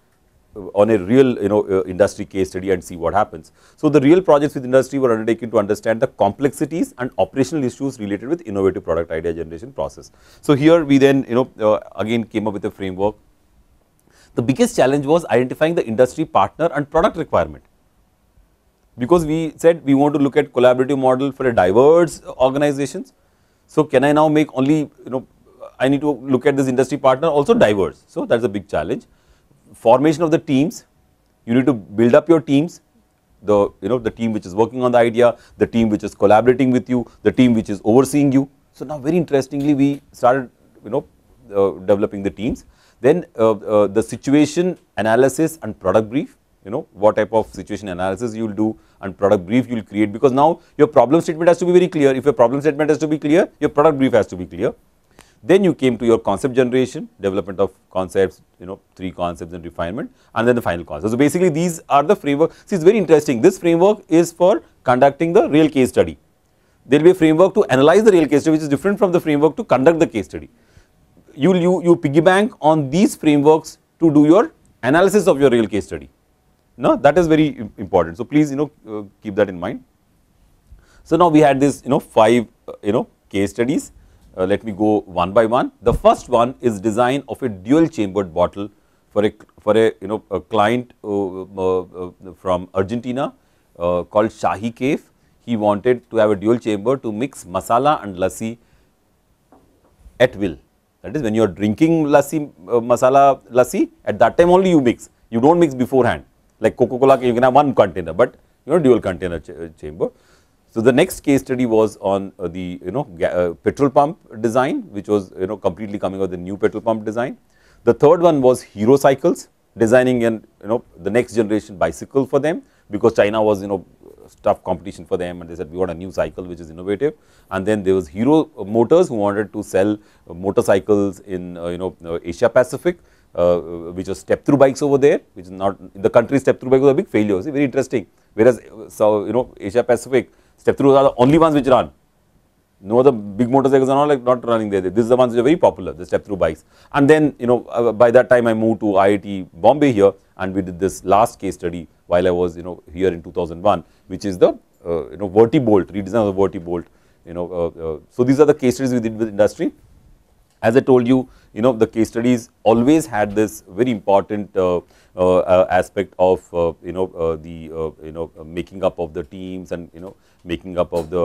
a real industry case study and see what happens. So the real projects with industry were undertaken to understand the complexities and operational issues related with innovative product idea generation process. So here we then again came up with a framework. The biggest challenge was identifying the industry partner and product requirement, because we said we want to look at collaborative model for a diverse organizations. So can I now make only I need to look at this industry partner also diverse. So that's a big challenge. Formation of the teams, you need to build up your teams, the team which is working on the idea, the team which is collaborating with you, the team which is overseeing you. So now very interestingly we started developing the teams. Then the situation analysis and product brief, what type of situation analysis you will do and product brief you will create, because now your problem statement has to be very clear. If your problem statement has to be clear, your product brief has to be clear. Then you came to your concept generation, development of concepts, 3 concepts and refinement, and then the final concept. So basically these are the framework. See, it's very interesting. This framework is for conducting the real case study. There will be a framework to analyze the real case study, which is different from the framework to conduct the case study. You piggy bank on these frameworks to do your analysis of your real case study. No, that is very important. So please keep that in mind. So now we had this 5 case studies. Let me go one by one. The first one is design of a dual chambered bottle for a client from Argentina called Shahi Kaif. He wanted to have a dual chamber to mix masala and lassi at will. That is, when you are drinking lassi, masala lassi, at that time only you mix. You don't mix beforehand. Like Coca-Cola, you can have one container, but dual container chamber. So the next case study was on the petrol pump design, which was completely coming out with the new petrol pump design. The third one was Hero Cycles, designing an the next generation bicycle for them, because China was tough competition for them, and they said we want a new cycle which is innovative. And then there was Hero Motors, who wanted to sell motorcycles in Asia Pacific, which was step through bikes over there, which is not in the country. Step through bike was a big failure. See, very interesting. Whereas Asia Pacific, step throughs are the only ones which run. No other big motorcycles are not running there. These are the ones which are very popular, the step through bikes. And then by that time I moved to IIT Bombay here, and we did this last case study while I was here in 2001, which is the Vertibolt, redesign of the Vertibolt. So these are the case studies we did with industry. As I told you, the case studies always had this very important aspect of the making up of the teams, and making up of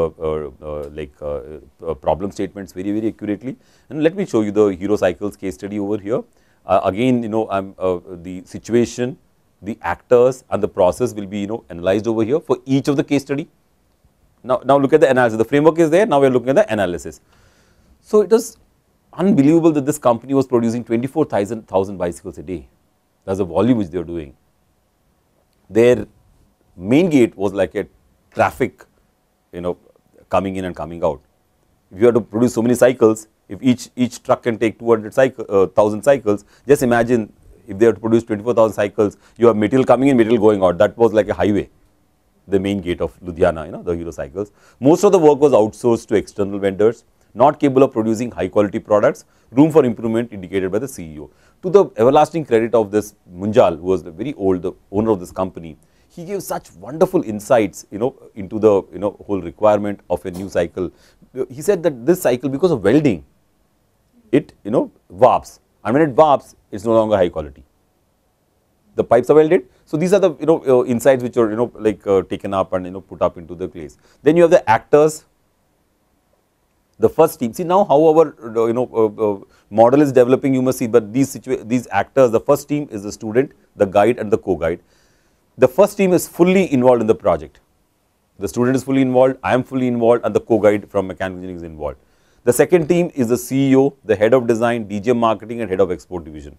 the problem statements very, very accurately. And let me show you the Hero Cycles case study over here. Again, I'm the situation, the actors, and the process will be analyzed over here for each of the case study. Now look at the analysis. The framework is there. Now we are looking at the analysis. So it was unbelievable that this company was producing 24,000 bicycles a day. That's the volume which they were doing. Their main gate was like a traffic, coming in and coming out. If you have to produce so many cycles, if each truck can take 200,000 cycles, just imagine if they have to produce 24,000 cycles, you have material coming in, material going out. That was like a highway, the main gate of Ludhiana, the Hero Cycles. Most of the work was outsourced to external vendors, not capable of producing high quality products, room for improvement indicated by the CEO. To the everlasting credit of this Munjal, who was very old, the owner of this company, he gave such wonderful insights, into the whole requirement of a new cycle. He said that this cycle, because of welding, it warps, and when it warps, it's no longer high quality. The pipes are welded. So these are the insights which are taken up and put up into the place. Then you have the actors. The first team, see now how our model is developing, you must see, but these actors, the first team is the student, the guide, and the co-guide. The first team is fully involved in the project. The student is fully involved, I am fully involved, and the co-guide from mechanical engineering is involved. The second team is the CEO, the head of design, DGM marketing, and head of export division.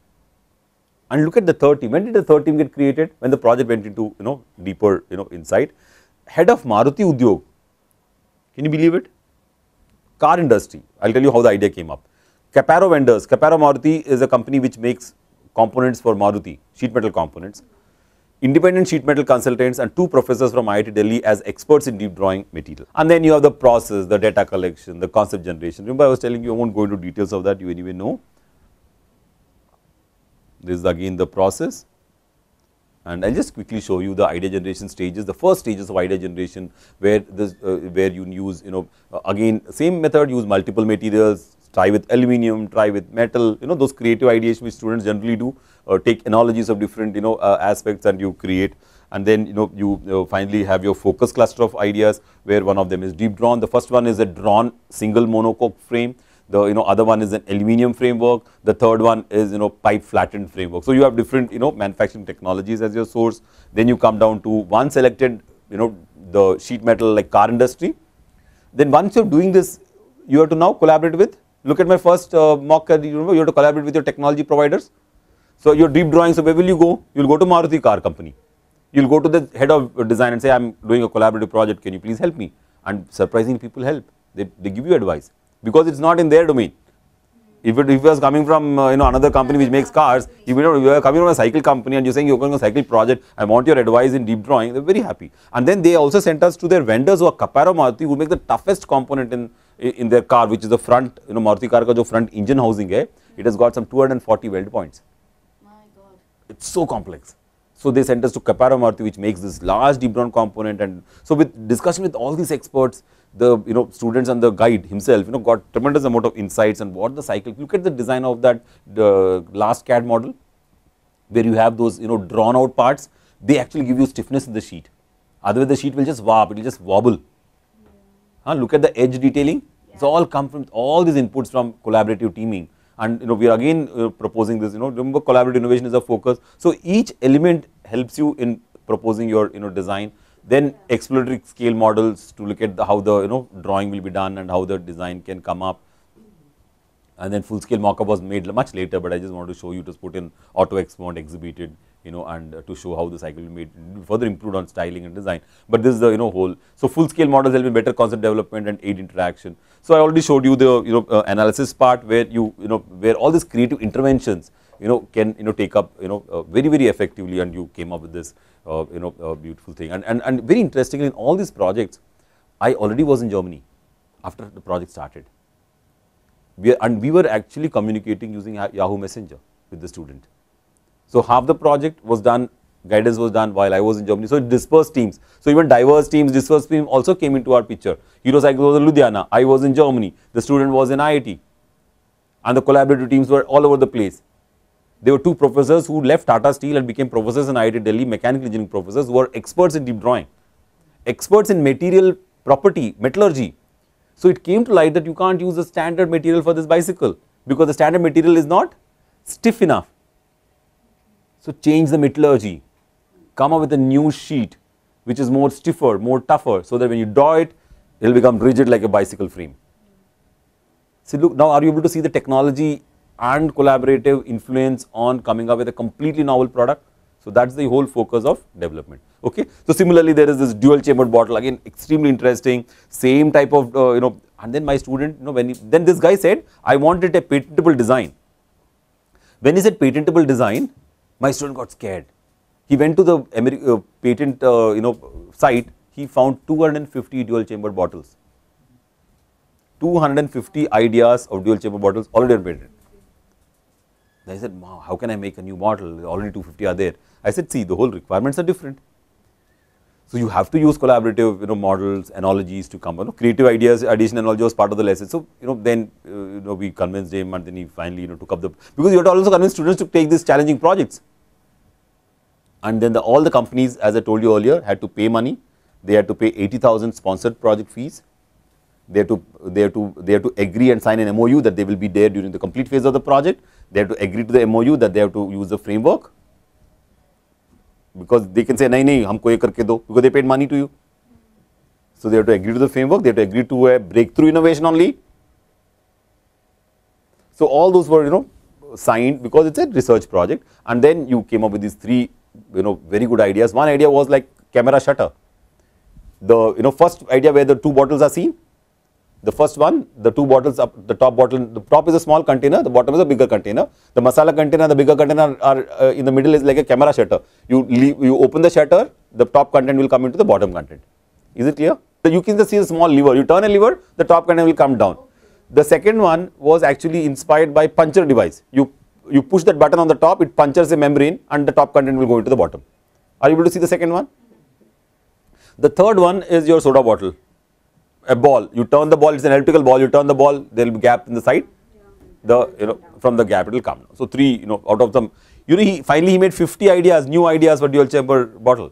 And look at the third team. When did the third team get created? When the project went into deeper insight. Head of Maruti Udyog. Can you believe it? Car industry, I will tell you how the idea came up. Caparo vendors, Caparo Maruti is a company which makes components for Maruti, sheet metal components. Independent sheet metal consultants and 2 professors from IIT Delhi as experts in deep drawing material. And then you have the process, the data collection, the concept generation. Remember I was telling you, I won't go into details of that, you anyway know. This is again the process. And I'll just quickly show you the idea generation stages. The first stages of idea generation, where you use again same method, use multiple materials, try with aluminum, try with metal, those creative ideation which students generally do, take analogies of different aspects and you create. And then you finally have your focus cluster of ideas, where one of them is deep drawn. The first one is a drawn single monocoque frame. The other one is an aluminum framework. The third one is pipe flattened framework. So you have different manufacturing technologies as your source. Then you come down to one selected the sheet metal like car industry. Then once you're doing this, you have to now collaborate with. Look at my first mock. You have to collaborate with your technology providers. So your deep drawing. So where will you go? You'll go to Maruti car company. You'll go to the head of design and say, I'm doing a collaborative project. Can you please help me? And surprisingly, people help. They give you advice, because it's not in their domain. If it was coming from another company which makes cars, if you are coming from a cycle company and you're saying you're going on a cycle project, I want your advice in deep drawing, they're very happy. And then they also sent us to their vendors who are Caparo Maruti, who make the toughest component in their car, which is the front, Maruti car ka jo front engine housing hai, it has got some 240 weld points. My God. It's so complex. So they sent us to Caparo Maruti, which makes this large deep drawn component. And so with discussion with all these experts, the students and the guide himself got tremendous amount of insights and what the cycle. Look at the design of that last CAD model, where you have those drawn out parts. They actually give you stiffness in the sheet. Otherwise the sheet will just warp, it will just wobble. Look at the edge detailing. It's all come from all these inputs from collaborative teaming. And we are again proposing this, remember collaborative innovation is a focus. So each element helps you in proposing your design. Then exploratory scale models to look at how the drawing will be done and how the design can come up. And then full scale mockup was made much later, but I just wanted to show you, it was put in AutoXmod, exhibited, and to show how the cycle will be made, further improved on styling and design. But this is the whole. So full scale models help in better concept development and aid interaction. So I already showed you the analysis part where where all these creative interventions can take up very very effectively, and you came up with this beautiful thing. And very interestingly, in all these projects, I already was in Germany after the project started. We were actually communicating using Yahoo Messenger with the student. So half the project was done, guidance was done while I was in Germany. So it dispersed teams. So even diverse teams, dispersed teams also came into our picture. Herocycle was in Ludhiana, I was in Germany, the student was in IIT, and the collaborative teams were all over the place. There were two professors who left Tata Steel and became professors in IIT Delhi, mechanical engineering professors who were experts in deep drawing, experts in material property, metallurgy. So it came to light that you can't use the standard material for this bicycle because the standard material is not stiff enough. So change the metallurgy, come up with a new sheet which is more stiffer, more tougher, so that when you draw it, it will become rigid like a bicycle frame. So look, now are you able to see the technology and collaborative influence on coming up with a completely novel product? So that's the whole focus of development. Okay. So similarly, there is this dual chambered bottle, again extremely interesting, same type of and then my student then this guy said, I wanted a patentable design. When he said patentable design, my student got scared. He went to the patent site. He found 250 dual chambered bottles, 250 ideas of dual chamber bottles already on patent. I said, wow, how can I make a new model? Already 250 are there. I said, see, the whole requirements are different. So you have to use collaborative models, analogies to come, creative ideas, addition analogy was part of the lesson. So then we convinced him, and then he finally took up because you have to also convince students to take these challenging projects. And then all the companies, as I told you earlier, had to pay money. They had to pay 80,000 sponsored project fees. They have to agree and sign an MOU that they will be there during the complete phase of the project. They have to agree to the MOU that they have to use the framework, because they can say nahi nahi humko ye karke do, because they paid money to you. So they have to agree to the framework, they have to agree to a breakthrough innovation only. So all those were signed because it's a research project. And then you came up with these three very good ideas. One idea was like camera shutter. The first idea where the two bottles are seen. The first one, the two bottles up, the top is a small container, the bottom is a bigger container. The masala container, the bigger container are in the middle is like a camera shutter. You open the shutter, the top content will come into the bottom content. Is it clear? So you can just see a small lever. You turn a lever, the top content will come down. The second one was actually inspired by puncher device. You push that button on the top, it punctures a membrane, and the top content will go into the bottom. Are you able to see the second one? The third one is your soda bottle. A ball, you turn the ball, it's an elliptical ball, you turn the ball, there will be gap in the side, from the gap it will come down. So three, out of them, he finally made 50 ideas, new ideas for dual chamber bottle.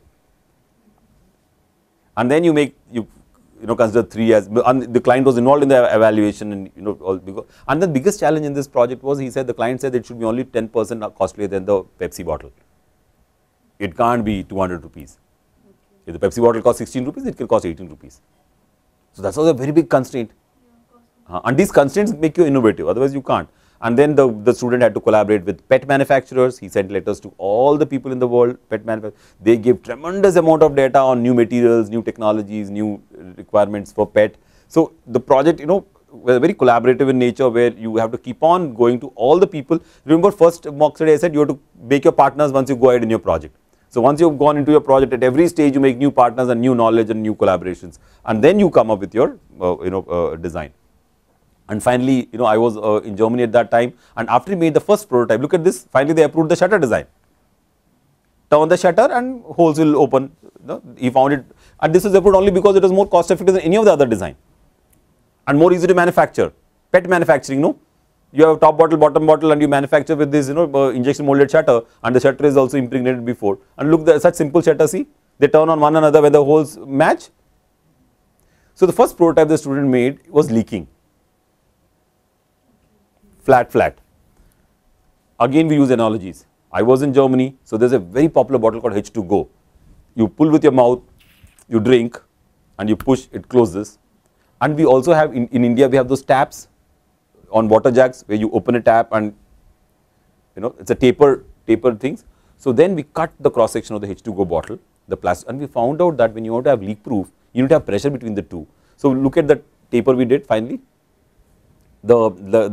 And then you consider three as, and the client was involved in the evaluation, and and the biggest challenge in this project was, he said, the client said it should be only 10% costlier than the Pepsi bottle. It can't be 200 rupees. If the Pepsi bottle costs 16 rupees, it can cost 18 rupees. So that's also a very big constraint, and these constraints make you innovative, otherwise you can't. And then the student had to collaborate with pet manufacturers. He sent letters to all the people in the world, pet manufacturers. They gave tremendous amount of data on new materials, new technologies, new requirements for pet. So the project, was very collaborative in nature, where you have to keep on going to all the people. Remember, first mock study I said you have to make your partners once you go ahead in your project. So once you have gone into your project, at every stage you make new partners and new knowledge and new collaborations, and then you come up with your design. And finally, I was in Germany at that time, and after he made the first prototype, look at this, finally they approved the shutter design. Turn the shutter and holes will open. He found it, and this was approved only because it was more cost effective than any of the other design, and more easy to manufacture. Pet manufacturing, you have top bottle, bottom bottle, and you manufacture with this injection molded shutter, and the shutter is also impregnated before. And look, such simple shutter, see, they turn on one another when the holes match. So the first prototype the student made was leaking, flat. Again we use analogies. I was in Germany, so there's a very popular bottle called H2Go. You pull with your mouth, you drink, and you push, it closes. And we also have, in India, we have those taps on water jugs where you open a tap and, you know, it's a taper things. So then we cut the cross section of the H2Go bottle, the plastic, and we found out that when you want to have leak proof, you need to have pressure between the two. So look at the taper we did finally. The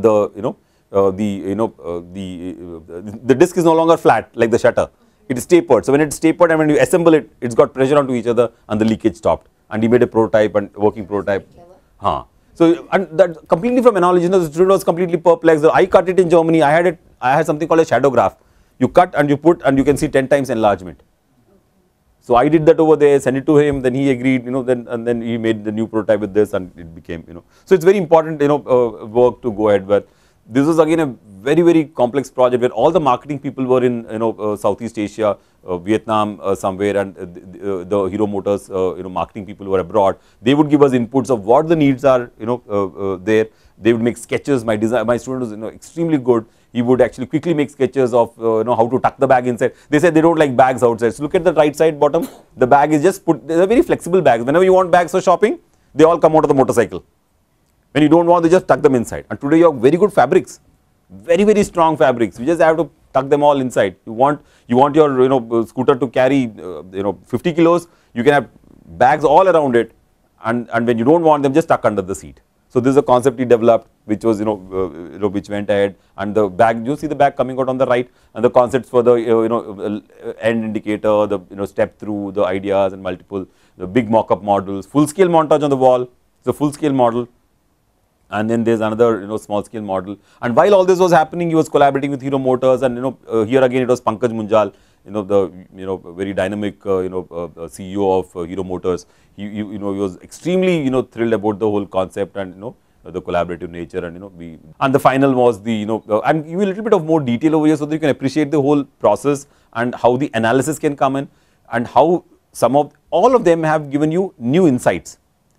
disc is no longer flat like the shutter. It is tapered. So when it's tapered and when you assemble it, it's got pressure onto each other and the leakage stopped. And he made a prototype and working prototype. So and that completely from analogy, the student was completely perplexed. I cut it in Germany. I had something called a shadow graph. You cut and you put and you can see 10 times enlargement. So I did that over there, sent it to him, then he agreed, you know, then he made the new prototype with this and it became, you know. So it's very important, you know, work to go ahead. But this was again a very, very complex project where all the marketing people were in, you know, Southeast Asia, Vietnam somewhere, and the Hero Motors, you know, marketing people were abroad. They would give us inputs of what the needs are, you know, there. They would make sketches. My student was, you know, extremely good. He would actually quickly make sketches of, you know, how to tuck the bag inside. They said they don't like bags outside. So look at the right side bottom. The bag is just put. They're very flexible bags. Whenever you want bags for shopping, they all come out of the motorcycle. When you don't want, they just tuck them inside. And today you have very good fabrics, very, very strong fabrics. You just have to tuck them all inside. You want your, you know, scooter to carry, you know, 50 kilos. You can have bags all around it, and when you don't want them, just tuck under the seat. So this is a concept he developed, which was, you know, which went ahead, and the bag, you see the bag coming out on the right, and the concepts for the, you know, end indicator, the, you know, step through, the ideas and multiple, the big mock-up models, full-scale montage on the wall. It's a full-scale model, and then there's another, you know, small-scale model. And while all this was happening, he was collaborating with Hero Motors, and, you know, here again it was Pankaj Munjal, you know, the, you know, very dynamic, you know, CEO of Hero Motors. He was extremely, you know, thrilled about the whole concept and, you know, the collaborative nature, and, you know, and the final was the, you know, I'm giving you a little bit of more detail over here so that you can appreciate the whole process and how the analysis can come in, and how all of them have given you new insights.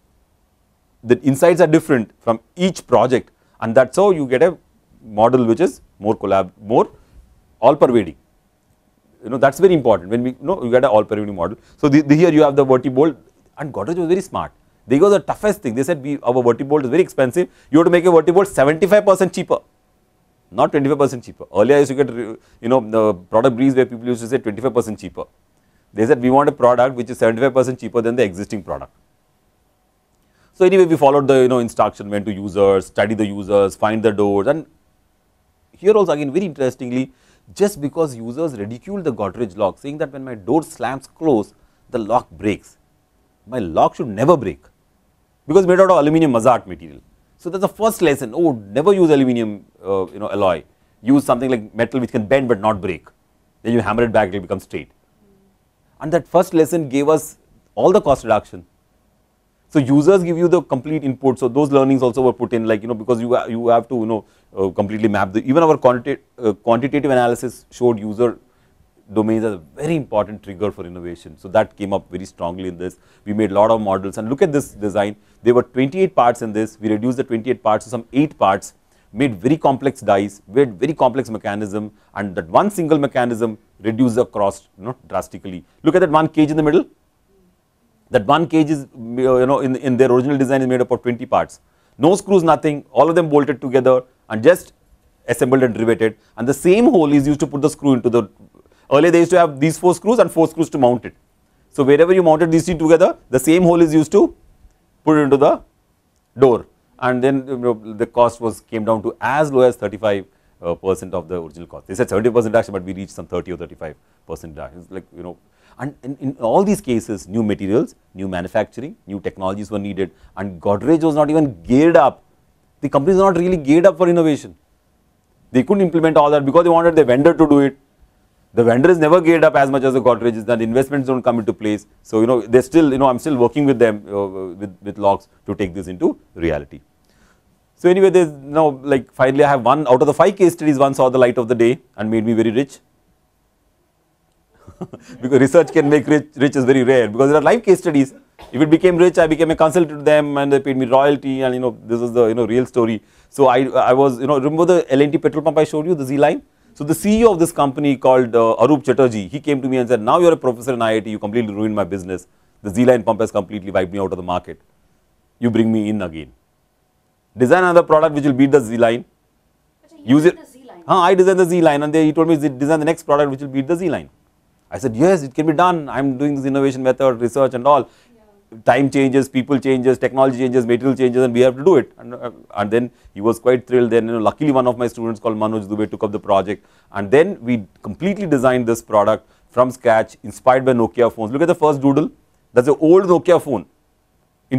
The insights are different from each project, and that's how you get a model which is more all pervading. You know, that's very important. When you get an all pervading model. So here you have the Vertibolt, and Godrej was very smart. They go the toughest thing. They said our Vertibolt is very expensive. You have to make a Vertibolt 75% cheaper, not 25% cheaper. Earlier I used to get, you know, the product briefs where people used to say 25% cheaper. They said we want a product which is 75% cheaper than the existing product. So anyway, we followed the, you know, instruction, went to users, study the users, find the doors, and here also again very interestingly, just because users ridiculed the Godrej lock, saying that when my door slams close, the lock breaks. My lock should never break, because it's made out of aluminium Mazart material. So that's the first lesson. Oh, never use aluminium, you know, alloy. Use something like metal which can bend but not break. Then you hammer it back, it will become straight. And that first lesson gave us all the cost reduction. So users give you the complete input. So those learnings also were put in, like, you know, because you have to, you know, completely map even our quantitative analysis showed user domains as a very important trigger for innovation. So that came up very strongly in this. We made a lot of models, and look at this design. There were 28 parts in this. We reduced the 28 parts to some 8 parts, made very complex dies, made very complex mechanism, and that one single mechanism reduced the cost, you know, drastically. Look at that one cage in the middle. That one cage is, you know, in their original design is made up of 20 parts. No screws, nothing, all of them bolted together and just assembled and riveted, and the same hole is used to put the screw into the, earlier they used to have these 4 screws and 4 screws to mount it. So wherever you mounted these 2 together, the same hole is used to put it into the door, and then, you know, the cost came down to as low as 35% of the original cost. They said 70% reduction, but we reached some 30 or 35% reduction. It's like, you know, and in all these cases, new materials, new manufacturing, new technologies were needed, and Godrej was not even geared up. The companies are not really geared up for innovation. They couldn't implement all that because they wanted the vendor to do it. The vendor is never geared up as much as the Godrej is, that the investments don't come into place. So, you know, they're still, you know, I'm still working with them, with Locks to take this into reality. So anyway, there's now, like, finally I have one out of the 5 case studies, one saw the light of the day and made me very rich. Because research can make rich is very rare, because there are live case studies. If it became rich, I became a consultant to them, and they paid me royalty, and, you know, this is the, you know, real story. So I was, you know, remember the L&T petrol pump I showed you, the Z line? So the CEO of this company called Arup Chatterjee, he came to me and said, now you're a professor in IIT, you completely ruined my business. The Z-line pump has completely wiped me out of the market. You bring me in again. Design another product which will beat the Z-line. Use it. I designed the Z-line, and he told me design the next product which will beat the Z-line. I said, yes, it can be done. I'm doing this innovation method, research and all. Time changes, people changes, technology changes, material changes, and we have to do it. And then he was quite thrilled. Then, luckily one of my students called Manoj Dubey took up the project, and then we completely designed this product from scratch, inspired by Nokia phones. Look at the first doodle. That's an old Nokia phone. In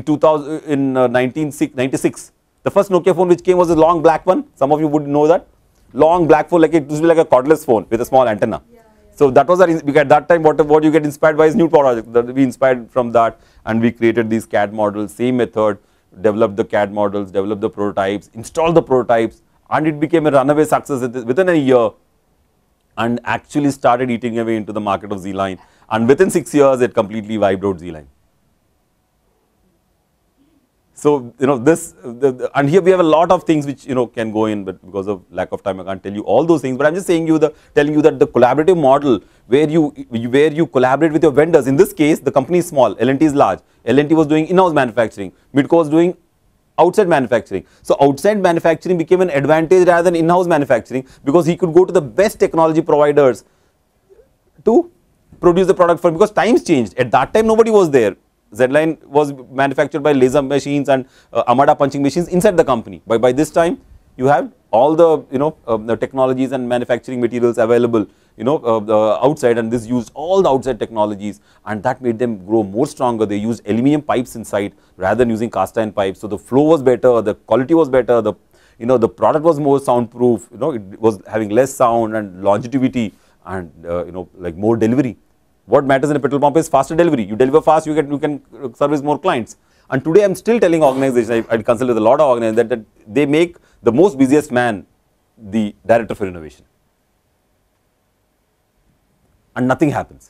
1996, the first Nokia phone which came was a long black one. Some of you would know that. Long black phone, like it used to be like a cordless phone with a small antenna. So that was our, at that time, what you get inspired by is new project. We inspired from that, and we created these CAD models, same method, developed the CAD models, developed the prototypes, installed the prototypes, and it became a runaway success within a year, and actually started eating away into the market of Z-line. And within 6 years, it completely wiped out Z-line. So, this, and here we have a lot of things which, can go in, but because of lack of time, I can't tell you all those things. But I'm just saying telling you that the collaborative model where you collaborate with your vendors, in this case, the company is small, L&T is large. L&T was doing in-house manufacturing, Midco was doing outside manufacturing. So, outside manufacturing became an advantage rather than in-house manufacturing, because he could go to the best technology providers to produce the product for him, because times changed. At that time, nobody was there. Z-line was manufactured by laser machines and Amada punching machines inside the company. By this time, you have all the the technologies and manufacturing materials available outside, and this used all the outside technologies, and that made them grow more stronger. They used aluminum pipes inside rather than using cast iron pipes. So the flow was better, the quality was better, the the product was more soundproof. It was having less sound and longevity, and like more delivery. What matters in a petrol pump is faster delivery. You deliver fast, you can service more clients. And today I'm still telling organizations, I consult with a lot of organizations, that they make the most busiest man the director for innovation. And nothing happens.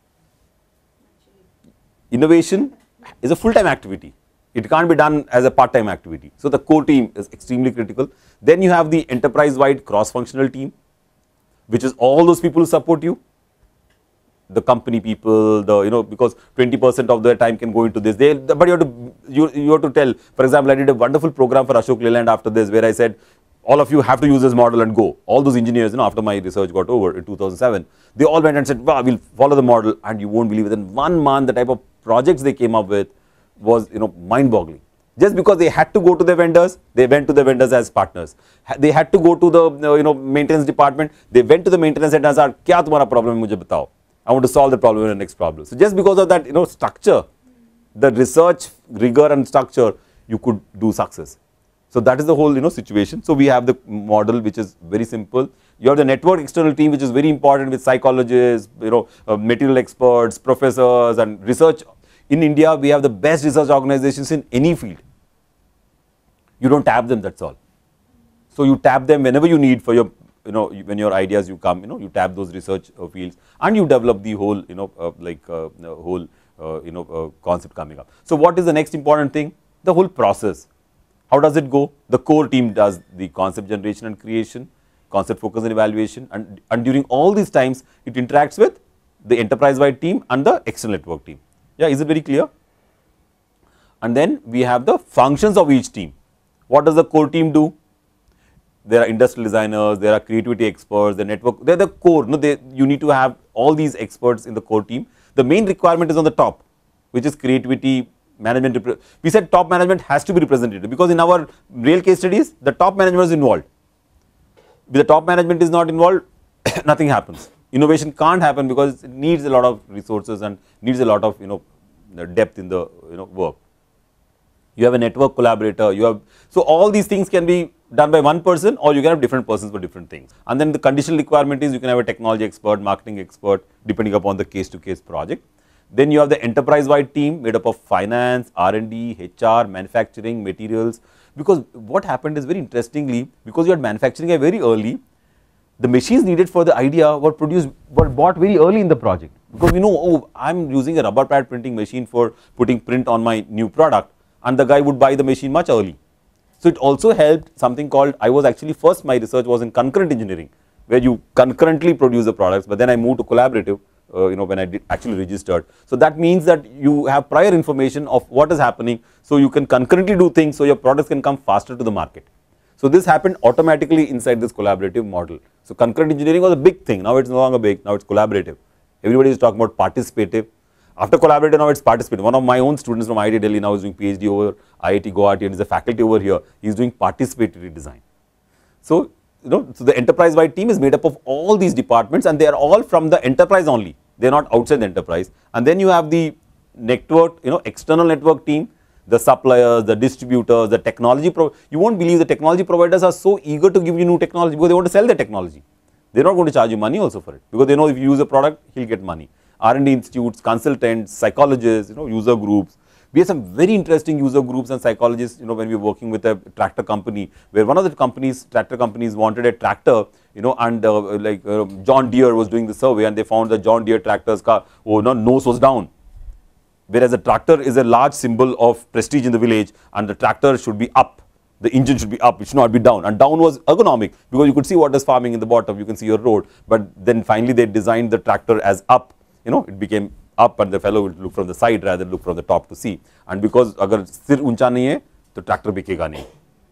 Innovation is a full-time activity. It can't be done as a part-time activity. So the core team is extremely critical. Then you have the enterprise-wide cross-functional team, which is all those people who support you. The company people, because 20% of their time can go into this. But you have to tell. For example, I did a wonderful program for Ashok Leyland after this, where I said, all of you have to use this model and go. All those engineers, after my research got over in 2007, they all went and said, wow, we'll follow the model, and you won't believe, within 1 month, the type of projects they came up with was, mind-boggling. Just because they had to go to their vendors, they went to the vendors as partners. They had to go to the, maintenance department, they went to the maintenance and asked, kya tumhara problem hai, mujhe batao. I want to solve the problem in the next problem. So just because of that, structure, the research rigor and structure, you could do success. So that is the whole, situation. So we have the model, which is very simple. You have the network external team, which is very important, with psychologists, material experts, professors, and research. In India, we have the best research organizations in any field. You don't tap them, that's all. So you tap them whenever you need for your when your ideas you come, you tap those research fields, and you develop the whole, concept coming up. So what is the next important thing? The whole process. How does it go? The core team does the concept generation and creation, concept focus and evaluation, and during all these times, it interacts with the enterprise-wide team and the external network team. Yeah, is it very clear? And then we have the functions of each team. What does the core team do? There are industrial designers, there are creativity experts, the network, they are the core. You need to have all these experts in the core team. The main requirement is on the top, which is creativity, management. We said top management has to be represented, because in our real case studies, the top management is involved. If the top management is not involved, nothing happens. Innovation can't happen, because it needs a lot of resources and needs a lot of depth in the work. You have a network collaborator, so all these things can be done by one person, or you can have different persons for different things. And then the conditional requirement is you can have a technology expert, marketing expert, depending upon the case-to-case project. Then you have the enterprise-wide team made up of finance, R&D, HR, manufacturing, materials. Because what happened is, very interestingly, because you had manufacturing very early, the machines needed for the idea were bought very early in the project. Because oh, I'm using a rubber pad printing machine for putting print on my new product, and the guy would buy the machine much early. So it also helped something called, my research was in concurrent engineering. where you concurrently produce the products, but then I moved to collaborative when I actually registered. So that means that you have prior information of what is happening, so you can concurrently do things, so your products can come faster to the market. So this happened automatically inside this collaborative model. So concurrent engineering was a big thing, now it's no longer big, now it's collaborative. Everybody is talking about participative. After collaborative, now it's participative. One of my own students from IIT Delhi now is doing PhD over IIT Guwahati and is a faculty over here. He is doing participatory design. So, so the enterprise-wide team is made up of all these departments, and they are all from the enterprise only. They are not outside the enterprise. And then you have the network, external network team, the suppliers, the distributors, the technology. You won't believe the technology providers are so eager to give you new technology because they want to sell their technology. They are not going to charge you money also for it, because they know if you use a product, he'll get money. R&D institutes, consultants, psychologists, user groups. We have some very interesting user groups and psychologists, when we were working with a tractor company, where one of the tractor companies wanted a tractor, and John Deere was doing the survey, and they found the John Deere tractor's car, nose was down. Whereas a tractor is a large symbol of prestige in the village, and the tractor should be up. The engine should be up, it should not be down, and down was ergonomic, because you could see what is farming in the bottom, you can see your road. But then finally they designed the tractor as up, it became up, and the fellow would look from the side rather than look from the top to see. And because agar sir uncha nahi hai, the tractor bikega nahi.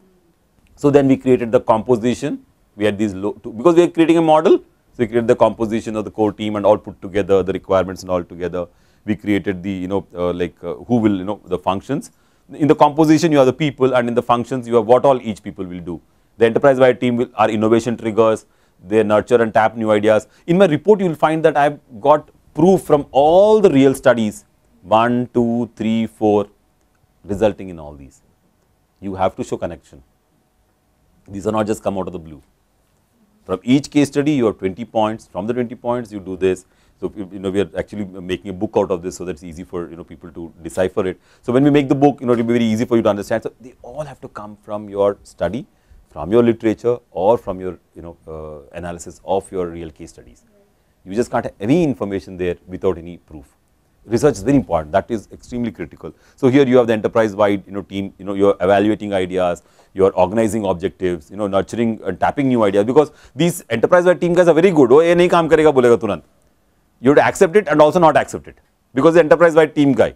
So then we created the composition. We had these because we are creating a model, so we created the composition of the core team and all put together, the requirements and all together. We created the who will the functions. In the composition you have the people, and in the functions you have what all each people will do. The enterprise-wide team are innovation triggers. They nurture and tap new ideas. In my report you will find that I have got proof from all the real studies, 1, 2, 3, 4, resulting in all these. You have to show connection. These are not just come out of the blue. From each case study you have 20 points. From the 20 points you do this. So we are actually making a book out of this, so that it's easy for people to decipher it. So when we make the book, it will be very easy for you to understand. So they all have to come from your study, from your literature, or from your analysis of your real case studies. You just can't have any information there without any proof. Research is very important, that is extremely critical. So here you have the enterprise-wide team, you are evaluating ideas, you are organizing objectives, nurturing and tapping new ideas, because these enterprise-wide team guys are very good. Oh, ye nahi kaam karega bolega turant. You have to accept it and also not accept it, because the enterprise-wide team guy.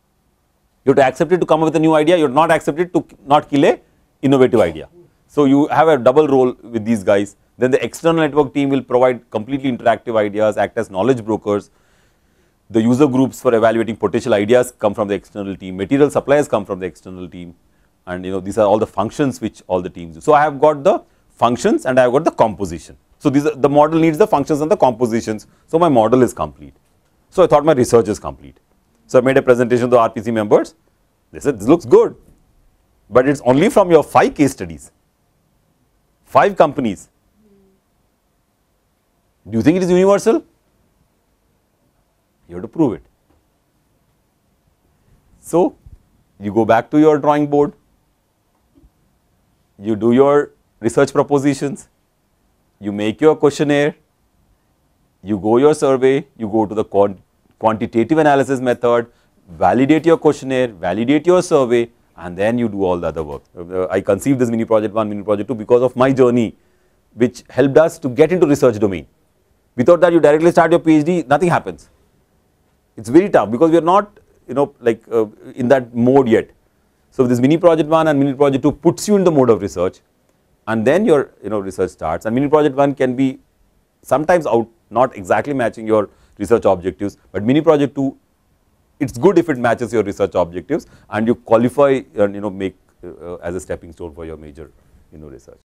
You have to accept it to come up with a new idea, you have to not accept it to not kill a innovative idea. So you have a double role with these guys. Then the external network team will provide completely interactive ideas, act as knowledge brokers. The user groups for evaluating potential ideas come from the external team. Material suppliers come from the external team. And these are all the functions which all the teams do. So I have got the functions and I have got the composition. So the model needs the functions and the compositions. So my model is complete. So I thought my research is complete. So I made a presentation to the RPC members. They said, this looks good, but it's only from your 5 case studies, 5 companies. Do you think it is universal? You have to prove it. So you go back to your drawing board, you do your research propositions, you make your questionnaire, you go your survey, you go to the quantitative analysis method, validate your questionnaire, validate your survey, and then you do all the other work. I conceived this mini project 1, mini project 2 because of my journey, which helped us to get into research domain. Without that, you directly start your PhD, nothing happens. It's very tough because we are not, in that mode yet. So this mini project 1 and mini project 2 puts you in the mode of research, and then your research starts. And mini project 1 can be sometimes out, not exactly matching your research objectives, but mini project 2, it's good if it matches your research objectives and you qualify and make as a stepping stone for your major research.